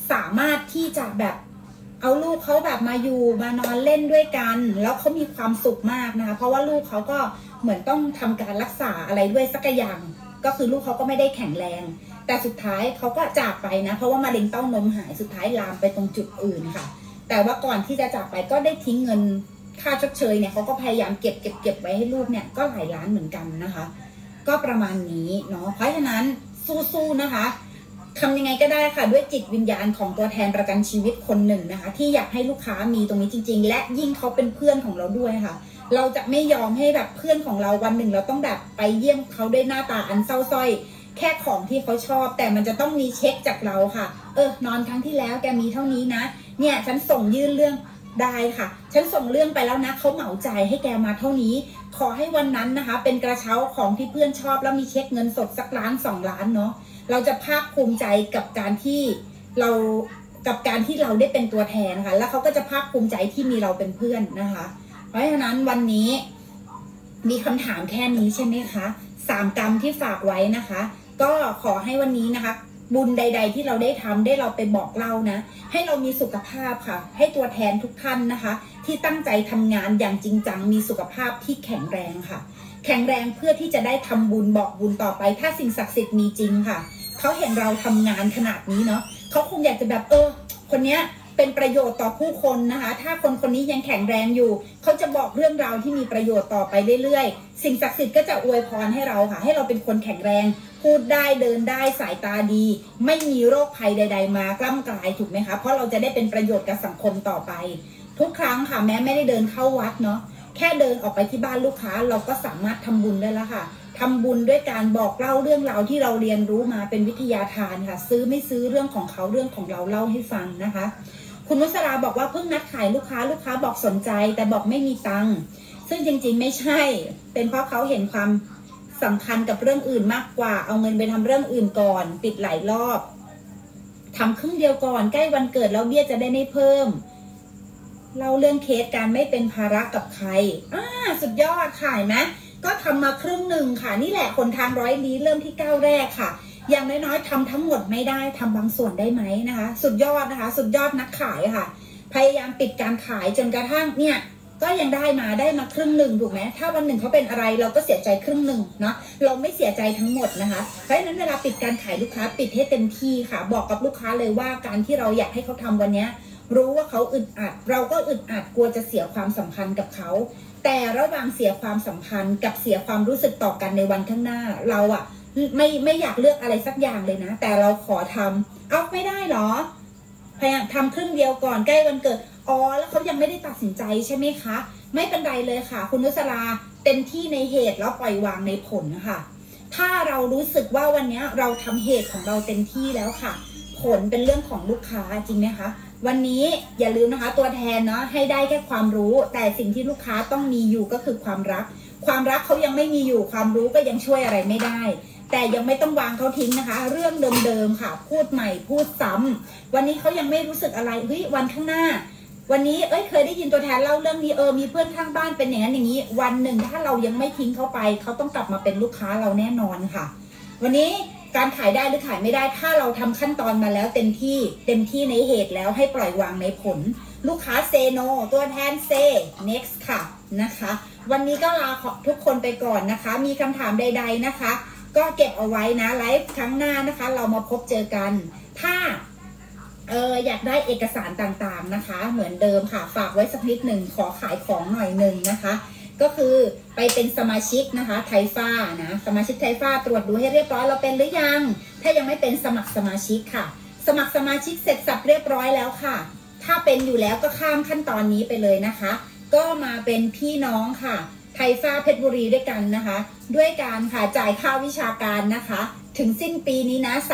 สามารถที่จะแบบเอาลูกเขาแบบมาอยู่มานอนเล่นด้วยกันแล้วเขามีความสุขมากนะคะเพราะว่าลูกเขาก็เหมือนต้องทำการรักษาอะไรด้วยสักอย่างก็คือลูกเขาก็ไม่ได้แข็งแรงแต่สุดท้ายเขาก็จากไปนะเพราะว่ามะเร็งเต้านมหายสุดท้ายลามไปตรงจุดอื่นค่ะแต่ว่าก่อนที่จะจากไปก็ได้ทิ้งเงินค่าชดเชยเนี่ยเขาก็พยายามเก็บไว้ให้ลูกเนี่ยก็หลายล้านเหมือนกันนะคะก็ประมาณนี้เนาะเพราะฉะนั้นสู้ๆนะคะทำยังไงก็ได้ค่ะด้วยจิตวิญญาณของตัวแทนประกันชีวิตคนหนึ่งนะคะที่อยากให้ลูกค้ามีตรงนี้จริงๆและยิ่งเขาเป็นเพื่อนของเราด้วยค่ะเราจะไม่ยอมให้แบบเพื่อนของเราวันหนึ่งเราต้องแบบไปเยี่ยมเขาด้วยหน้าตาอันเศร้าส้อยแค่ของที่เขาชอบแต่มันจะต้องมีเช็คจากเราค่ะนอนครั้งที่แล้วแกมีเท่านี้นะเนี่ยฉันส่งยื่นเรื่องได้ค่ะฉันส่งเรื่องไปแล้วนะเขาเหมาจ่ายให้แกมาเท่านี้ขอให้วันนั้นนะคะเป็นกระเช้าของที่เพื่อนชอบแล้วมีเช็คเงินสดสัก1 ล้าน 2 ล้านเนาะเราจะภาคภูมิใจกับการที่เราได้เป็นตัวแทนค่ะแล้วเขาก็จะภาคภูมิใจที่มีเราเป็นเพื่อนนะคะเพราะฉะนั้นวันนี้มีคำถามแค่นี้ใช่ไหมคะ3 กรรมที่ฝากไว้นะคะก็ขอให้วันนี้นะคะบุญใดๆที่เราได้ทำได้เราไปบอกเล่านะให้เรามีสุขภาพค่ะให้ตัวแทนทุกท่านนะคะที่ตั้งใจทำงานอย่างจริงจังมีสุขภาพที่แข็งแรงค่ะแข็งแรงเพื่อที่จะได้ทำบุญบอกบุญต่อไปถ้าสิ่งศักดิ์สิทธิ์มีจริงค่ะเขาเห็นเราทำงานขนาดนี้เนาะเขาคงอยากจะแบบคนเนี้ยเป็นประโยชน์ต่อผู้คนนะคะถ้าคนนี้ยังแข็งแรงอยู่เขาจะบอกเรื่องราวที่มีประโยชน์ต่อไปเรื่อยๆสิ่งศักดิ์สิทธิ์ก็จะอวยพรให้เราค่ะให้เราเป็นคนแข็งแรงพูดได้เดินได้สายตาดีไม่มีโรคภัยใดๆมากล้ำกลายถูกไหมคะเพราะเราจะได้เป็นประโยชน์กับสังคมต่อไปทุกครั้งค่ะแม้ไม่ได้เดินเข้าวัดเนาะแค่เดินออกไปที่บ้านลูกค้าเราก็สามารถทำบุญได้แล้วค่ะทำบุญด้วยการบอกเล่าเรื่องราวที่เราเรียนรู้มาเป็นวิทยาทานค่ะซื้อไม่ซื้อเรื่องของเขาเรื่องของเราเล่าให้ฟังนะคะคุณนุสราบอกว่าเพิ่งนัดขายลูกค้าบอกสนใจแต่บอกไม่มีตังค์ซึ่งจริงๆไม่ใช่เป็นเพราะเขาเห็นความสำคัญกับเรื่องอื่นมากกว่าเอาเงินไปทำเรื่องอื่นก่อนปิดหลายรอบทำครึ่งเดียวก่อนใกล้วันเกิดแล้วเบี้ยจะได้ไม่เพิ่มเล่าเรื่องเคสการไม่เป็นภาระกับใครสุดยอดขายไหมก็ทำมาครึ่งหนึ่งค่ะนี่แหละคนทางร้อยลี้เริ่มที่ก้าวแรกค่ะอย่างน้อยๆทำทั้งหมดไม่ได้ทำบางส่วนได้ไหมนะคะสุดยอดนะคะสุดยอดนักขายค่ะพยายามปิดการขายจนกระทั่งเนี่ยก็ยังได้มาครึ่งหนึ่งถูกไหมถ้าวันหนึ่งเขาเป็นอะไรเราก็เสียใจครึ่งหนึ่งเนาะเราไม่เสียใจทั้งหมดนะคะเพราะฉะนั้นเวลาปิดการขายลูกค้าปิดให้เต็มที่ค่ะบอกกับลูกค้าเลยว่าการที่เราอยากให้เขาทำวันนี้รู้ว่าเขาอึดอัดเราก็อึดอัดกลัวจะเสียความสัมพันธ์กับเขาแต่ระหว่างเสียความสัมพันธ์กับเสียความรู้สึกต่อกันในวันข้างหน้าเราอะไม่อยากเลือกอะไรสักอย่างเลยนะแต่เราขอทำเอาไม่ได้หรอพยายามทำครึ่งเดียวก่อนใกล้วันเกิดแล้วเขายังไม่ได้ตัดสินใจใช่ไหมคะไม่เป็นไรเลยค่ะคุณนุสราเต็มที่ในเหตุแล้วปล่อยวางในผลค่ะถ้าเรารู้สึกว่าวันนี้เราทำเหตุของเราเต็มที่แล้วค่ะผลเป็นเรื่องของลูกค้าจริงไหมคะวันนี้อย่าลืมนะคะตัวแทนเนาะให้ได้แค่ความรู้แต่สิ่งที่ลูกค้าต้องมีอยู่ก็คือความรักเขายังไม่มีอยู่ความรู้ก็ยังช่วยอะไรไม่ได้แต่ยังไม่ต้องวางเขาทิ้งนะคะเรื่องเดิมๆค่ะพูดใหม่พูดซ้ำวันนี้เขายังไม่รู้สึกอะไรเฮ้ยวันข้างหน้าวันนี้เคยได้ยินตัวแทนเล่าเรื่องนี้มีเพื่อนข้างบ้านเป็นอย่างนั้นอย่างนี้วันหนึ่งถ้าเรายังไม่ทิ้งเขาไปเขาต้องกลับมาเป็นลูกค้าเราแน่นอนค่ะวันนี้การขายได้หรือขายไม่ได้ถ้าเราทำขั้นตอนมาแล้วเต็มที่ในเหตุแล้วให้ปล่อยวางในผลลูกค้าเซโนตัวแทนเซ next ค่ะนะคะวันนี้ก็ลาทุกคนไปก่อนนะคะมีคำถามใดๆนะคะก็เก็บเอาไว้นะไลฟ์ครั้งหน้านะคะเรามาพบเจอกันถ้าอยากได้เอกสารต่างๆนะคะเหมือนเดิมค่ะฝากไว้สักนิดหนึ่งขอขายของหน่อยหนึ่งนะคะก็คือไปเป็นสมาชิกนะคะไทฟ้านะสมาชิกไทฟ้าตรวจดูให้เรียบร้อยเราเป็นหรือยังถ้ายังไม่เป็นสมัครสมาชิกค่ะสมัครสมาชิกเสร็จสับเรียบร้อยแล้วค่ะถ้าเป็นอยู่แล้วก็ข้ามขั้นตอนนี้ไปเลยนะคะก็มาเป็นพี่น้องค่ะไทฟ้าเพชรบุรีด้วยกันนะคะด้วยการค่ะจ่ายค่าวิชาการนะคะถึงสิ้นปีนี้นะ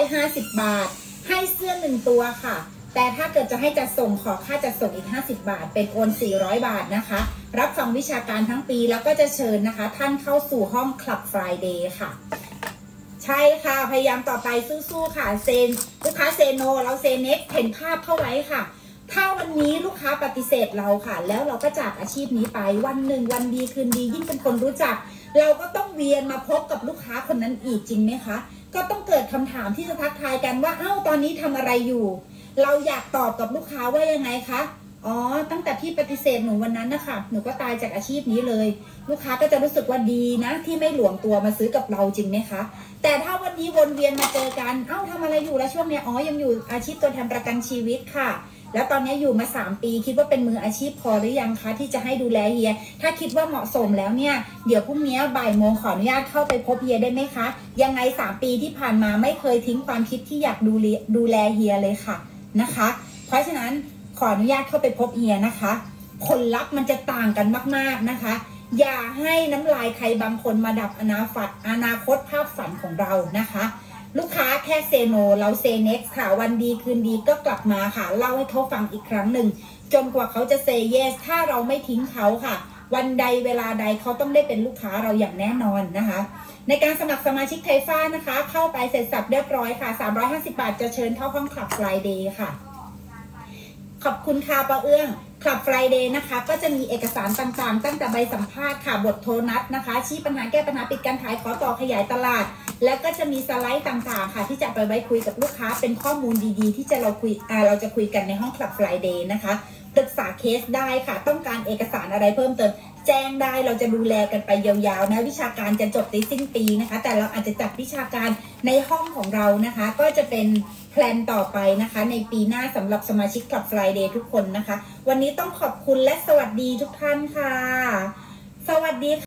350 บาทให้เสื้อ1 ตัวค่ะแต่ถ้าเกิดจะให้จัดส่งขอค่าจัดส่งอีก50 บาทเป็นโอน400 บาทนะคะรับฟังวิชาการทั้งปีแล้วก็จะเชิญนะคะท่านเข้าสู่ห้อง Club Friday ค่ะใช่ค่ะพยายามต่อไปสู้ๆค่ะเซนลูกค้าเซโนเราเซเน็กเห็นภาพเข้าไว้ค่ะถ้าวันนี้ลูกค้าปฏิเสธเราค่ะแล้วเราก็จากอาชีพนี้ไปวันหนึ่งวันดีคืนดียิ่งเป็นคนรู้จักเราก็ต้องเวียนมาพบกับลูกค้าคนนั้นอีกจริงไหมคะก็ต้องเกิดคำถามที่จะทักทายกันว่าตอนนี้ทำอะไรอยู่เราอยากตอบกับลูกค้าว่ายังไงคะอ๋อตั้งแต่พี่ปฏิเสธหนูวันนั้นนะคะหนูก็ตายจากอาชีพนี้เลยลูกค้าก็จะรู้สึกว่าดีนะที่ไม่หลวมตัวมาซื้อกับเราจริงไหมคะแต่ถ้าวันนี้วนเวียนมาเจอกันเอ้าทำอะไรอยู่แล้วช่วงนี้อ๋อยังอยู่อาชีพตัวแทนประกันชีวิตค่ะแล้วตอนนี้อยู่มา3 ปีคิดว่าเป็นมืออาชีพพอหรือยังคะที่จะให้ดูแลเฮียถ้าคิดว่าเหมาะสมแล้วเนี่ยเดี๋ยวพรุ่งนี้บ่ายโมงขออนุญาตเข้าไปพบเฮียได้ไหมคะยังไง3 ปีที่ผ่านมาไม่เคยทิ้งความคิดที่อยากดูแลเฮียเลยค่ะนะคะเพราะฉะนั้นขออนุญาตเข้าไปพบเฮียนะคะผลลัพธ์มันจะต่างกันมากๆนะคะอย่าให้น้ำลายใครบางคนมาดับอนาคตภาพฝันของเรานะคะลูกค้าแค่เซโนเราเซเน็กซ์ค่ะวันดีคืนดีก็กลับมาค่ะเล่าให้เขาฟังอีกครั้งหนึ่งจนกว่าเขาจะเซเยสถ้าเราไม่ทิ้งเขาค่ะวันใดเวลาใดเขาต้องได้เป็นลูกค้าเราอย่างแน่นอนนะคะในการสมัครสมาชิกไทยฟ้านะคะเข้าไปเสร็จสับเรียบร้อยค่ะ350 บาทจะเชิญเข้าห้องคลับ Friday ค่ะขอบคุณค่ะป้าเอื้องคลับ Friday นะคะก็จะมีเอกสารต่างๆตั้งแต่ใบสัมภาษณ์ค่ะบทโทรนัดนะคะชี้ปัญหาแก้ปัญหาปิดการขายขอต่อขยายตลาดแล้วก็จะมีสไลด์ต่างๆค่ะที่จะไปไว้คุยกับลูกค้าเป็นข้อมูลดีๆที่เราจะคุยกันในห้องคลับ Friday นะคะปรึกษาเคสได้ค่ะต้องการเอกสารอะไรเพิ่มเติมแจ้งได้เราจะดูแลกันไปยาวๆนะวิชาการจะจบในสิ้นปีนะคะแต่เราอาจจะจัดวิชาการในห้องของเรานะคะก็จะเป็นแพลนต่อไปนะคะในปีหน้าสำหรับสมาชิกคลับ Friday ทุกคนนะคะวันนี้ต้องขอบคุณและสวัสดีทุกท่านค่ะสวัสดีค่ะ